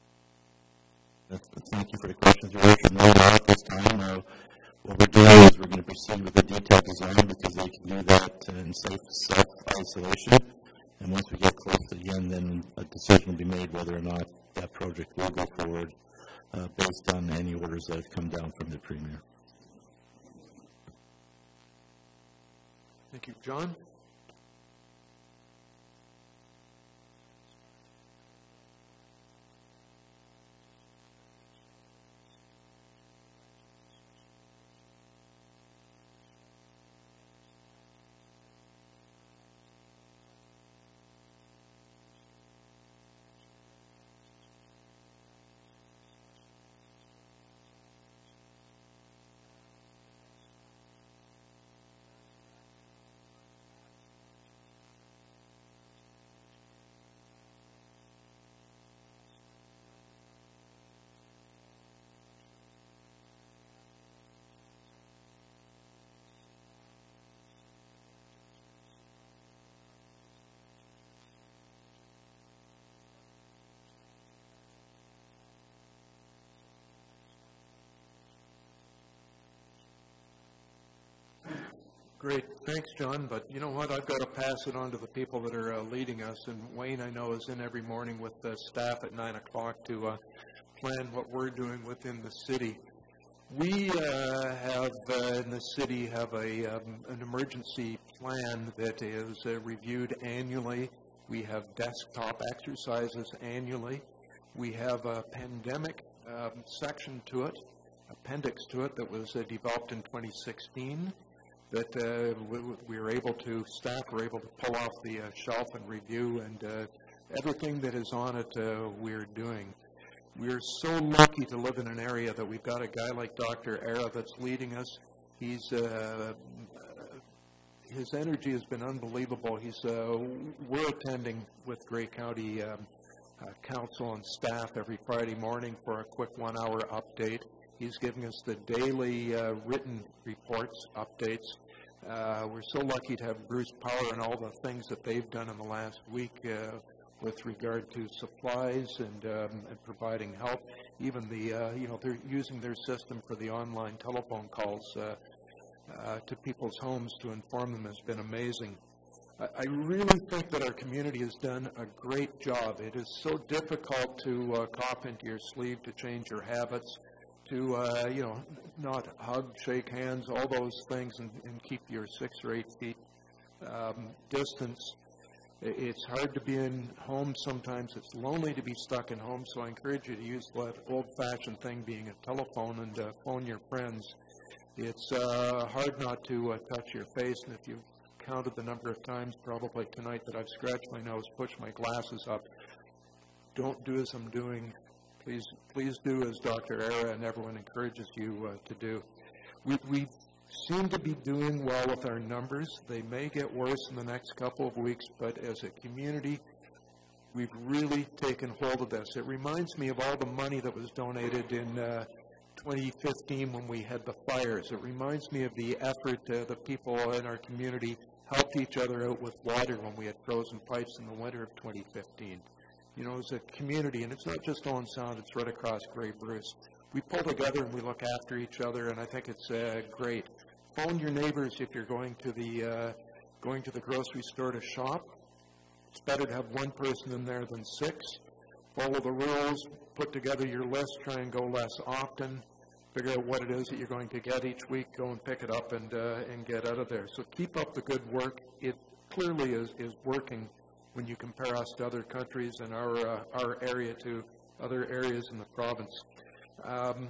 Thank you for the questions, Your Worship. No, not at this time. Uh, what we're doing is we're going to proceed with a detailed design because they can do that in safe self-isolation. And once we get close to the end, then a decision will be made whether or not that project will go forward uh, based on any orders that have come down from the Premier. Thank you. John? Great. Thanks, John. But you know what? I've got to pass it on to the people that are uh, leading us. And Wayne, I know, is in every morning with the staff at nine o'clock to uh, plan what we're doing within the city. We uh, have, uh, in the city, have a um, an emergency plan that is uh, reviewed annually. We have desktop exercises annually. We have a pandemic um, section to it, appendix to it, that was uh, developed in twenty sixteen. That uh, we, we were able to, staff were able to pull off the uh, shelf and review, and uh, everything that is on it uh, we're doing. We're so lucky to live in an area that we've got a guy like Doctor Era that's leading us. He's, uh, his energy has been unbelievable. He's, uh, we're attending with Grey County um, uh, Council and staff every Friday morning for a quick one-hour update. He's giving us the daily uh, written reports, updates. Uh, we're so lucky to have Bruce Power and all the things that they've done in the last week uh, with regard to supplies and, um, and providing help. Even the, uh, you know, they're using their system for the online telephone calls uh, uh, to people's homes to inform them has been amazing. I, I really think that our community has done a great job. It is so difficult to uh, cough into your sleeve, to change your habits, to, uh, you know, not hug, shake hands, all those things, and, and keep your six or eight feet um, distance. It's hard to be in home sometimes. It's lonely to be stuck in home, so I encourage you to use that old-fashioned thing being a telephone and uh, phone your friends. It's uh, hard not to uh, touch your face, and if you've counted the number of times probably tonight that I've scratched my nose, pushed my glasses up, don't do as I'm doing. Please, please do as Doctor Era and everyone encourages you uh, to do. We, we seem to be doing well with our numbers. They may get worse in the next couple of weeks, but as a community, we've really taken hold of this. It reminds me of all the money that was donated in uh, twenty fifteen when we had the fires. It reminds me of the effort uh, the people in our community helped each other out with water when we had frozen pipes in the winter of twenty fifteen. You know, as a community, and it's not just Owen Sound, it's right across Grey Bruce. We pull together and we look after each other, and I think it's uh, great. Phone your neighbors if you're going to the uh, going to the grocery store to shop. It's better to have one person in there than six. Follow the rules, put together your list, try and go less often. Figure out what it is that you're going to get each week, go and pick it up and uh, and get out of there. So keep up the good work. It clearly is, is working when you compare us to other countries and our uh, our area to other areas in the province. Um,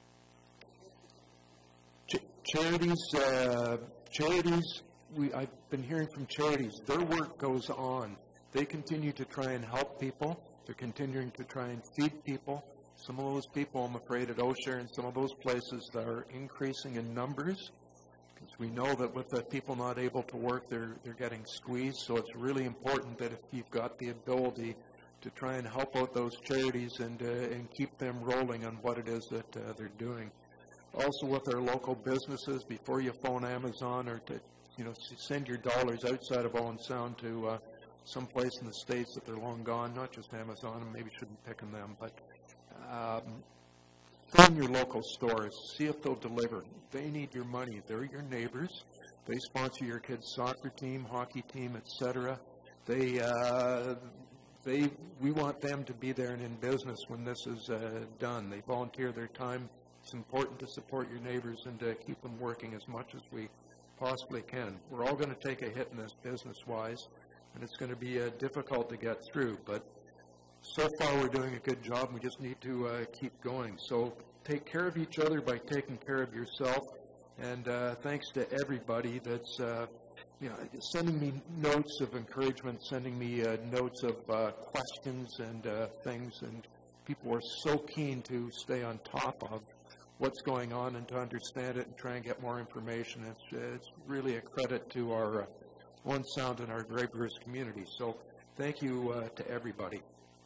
ch charities, uh, charities. We I've been hearing from charities. Their work goes on. They continue to try and help people. They're continuing to try and feed people. Some of those people, I'm afraid, at O'Share and some of those places that are increasing in numbers. Because we know that with the people not able to work, they're, they're getting squeezed. So it's really important that if you've got the ability to try and help out those charities and, uh, and keep them rolling on what it is that uh, they're doing. Also with our local businesses, before you phone Amazon or to, you know, send your dollars outside of Owen Sound to uh, some place in the States that they're long gone, not just Amazon, and maybe shouldn't pick on them, but um, phone your local stores, see if they'll deliver. They need your money. They're your neighbors. They sponsor your kids' soccer team, hockey team, et cetera. They, uh, they, we want them to be there and in business when this is uh, done. They volunteer their time. It's important to support your neighbors and to keep them working as much as we possibly can. We're all going to take a hit in this business-wise, and it's going to be uh, difficult to get through, but so far we're doing a good job. We just need to uh, keep going. So take care of each other by taking care of yourself, and uh, thanks to everybody that's uh, you know, sending me notes of encouragement, sending me uh, notes of uh, questions and uh, things, and people are so keen to stay on top of what's going on and to understand it and try and get more information. It's, uh, it's really a credit to our uh, Owen Sound and our Grey Bruce community. So thank you uh, to everybody.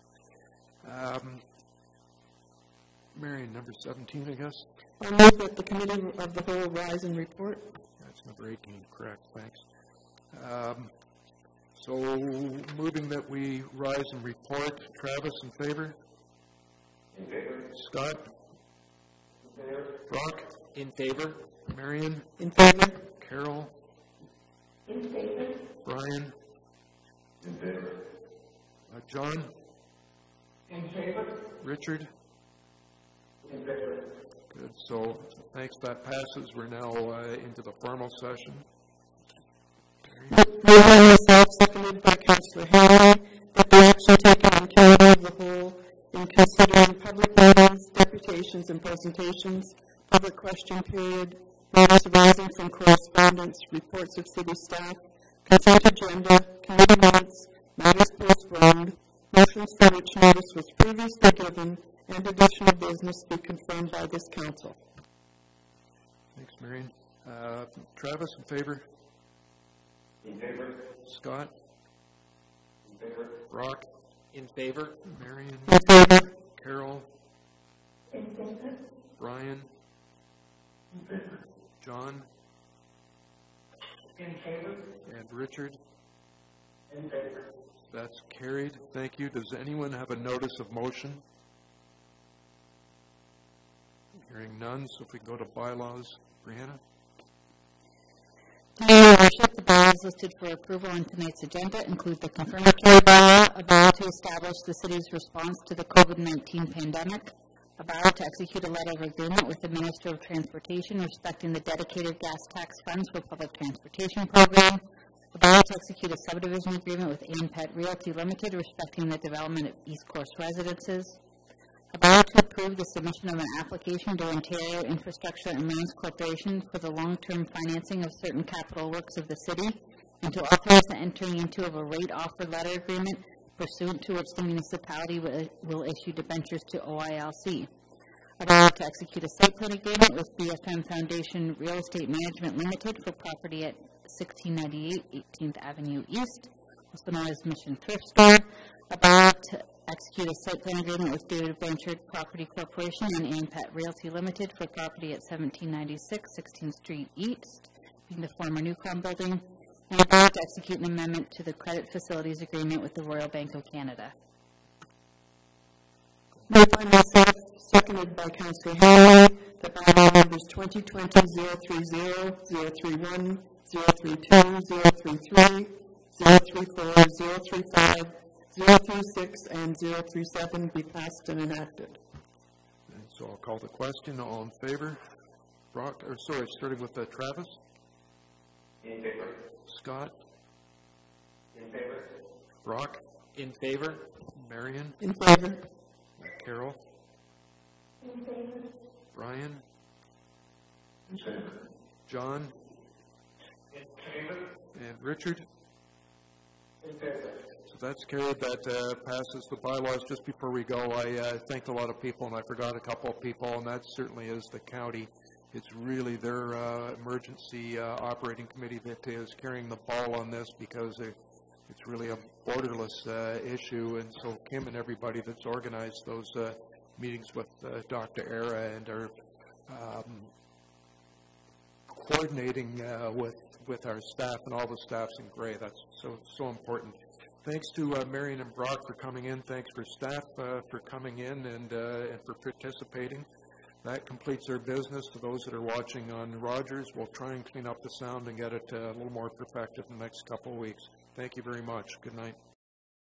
Um, Marion, number seventeen, I guess. I move that the Committee of the Whole rise and report. That's number eighteen, correct, thanks. Um, so moving that we rise and report. Travis, in favor? In favor. Scott? In favor. Brock? In favor. Marion? In favor. Carol? In favor? Brian? In favor. Uh, John? In favor? Richard? In favor. Good. So thanks. That passes. We're now uh, into the formal session. Moved by myself, seconded by Councillor Hanley, that the action taken on committee of the whole in considering public meetings, deputations, and presentations, public question period, matters arising from correspondence, reports of city staff, consent agenda, committee minutes, matters postponed, motions for which notice was previously given, and additional business be confirmed by this council. Thanks, Marion. Uh, Travis, in favor? In favor. Scott? In favor. Brock? In favor? Marion? In favor? Carol? In favor? Brian? In favor. John? In favor? And Richard? In favor. That's carried. Thank you. Does anyone have a notice of motion? Hearing none, so if we go to bylaws, Brianna? Your Worship, the bylaws listed for approval on tonight's agenda include the confirmatory bylaw, a bylaw to establish the city's response to the COVID nineteen pandemic, a bylaw to execute a letter of agreement with the Minister of Transportation respecting the dedicated gas tax funds for public transportation program, a bylaw to execute a subdivision agreement with A and P E T Realty Limited respecting the development of East Course residences, a bylaw to approve the submission of an application to Ontario Infrastructure and Lands Corporation for the long-term financing of certain capital works of the city, and to authorize the entering into of a rate offer letter agreement pursuant to which the municipality will, will issue debentures to O I L C. A bylaw to execute a site plan agreement with B F M Foundation Real Estate Management Limited for property at sixteen ninety-eight eighteenth Avenue East, also known as Mission Thrift Store. A bylaw to execute a site plan agreement with David Blanchard Property Corporation and A and P E T Realty Limited for property at seventeen ninety-six sixteenth Street East, being the former Newcrown building, and a bylaw to execute an amendment to the credit facilities agreement with the Royal Bank of Canada. Moved by myself, seconded by Councillor Hanley, that bylaw numbers twenty twenty dash zero three zero, zero three one, zero three two, zero three three, zero three four, zero three five, zero three six, and zero three seven be passed and enacted. And so I'll call the question. All in favor? Brock, or sorry, starting with uh, Travis? In favor. Scott? In favor. Brock? In favor? Marion? In favor? Carol? In favor? Brian? In favor. John? In favor? And Richard? In favor. So that's carried. That uh, passes the bylaws. Just before we go, I uh, thanked a lot of people, and I forgot a couple of people, and that certainly is the county. It's really their uh, emergency uh, operating committee that is carrying the ball on this, because it, it's really a borderless uh, issue. And so Kim and everybody that's organized those uh, meetings with uh, Doctor Era and are um, coordinating uh, with with our staff, and all the staff's in gray. That's so so important. Thanks to uh, Marion and Brock for coming in. Thanks for staff uh, for coming in and uh, and for participating. That completes our business. To those that are watching on Rogers, we'll try and clean up the sound and get it uh, a little more perfected in the next couple of weeks. Thank you very much. Good night.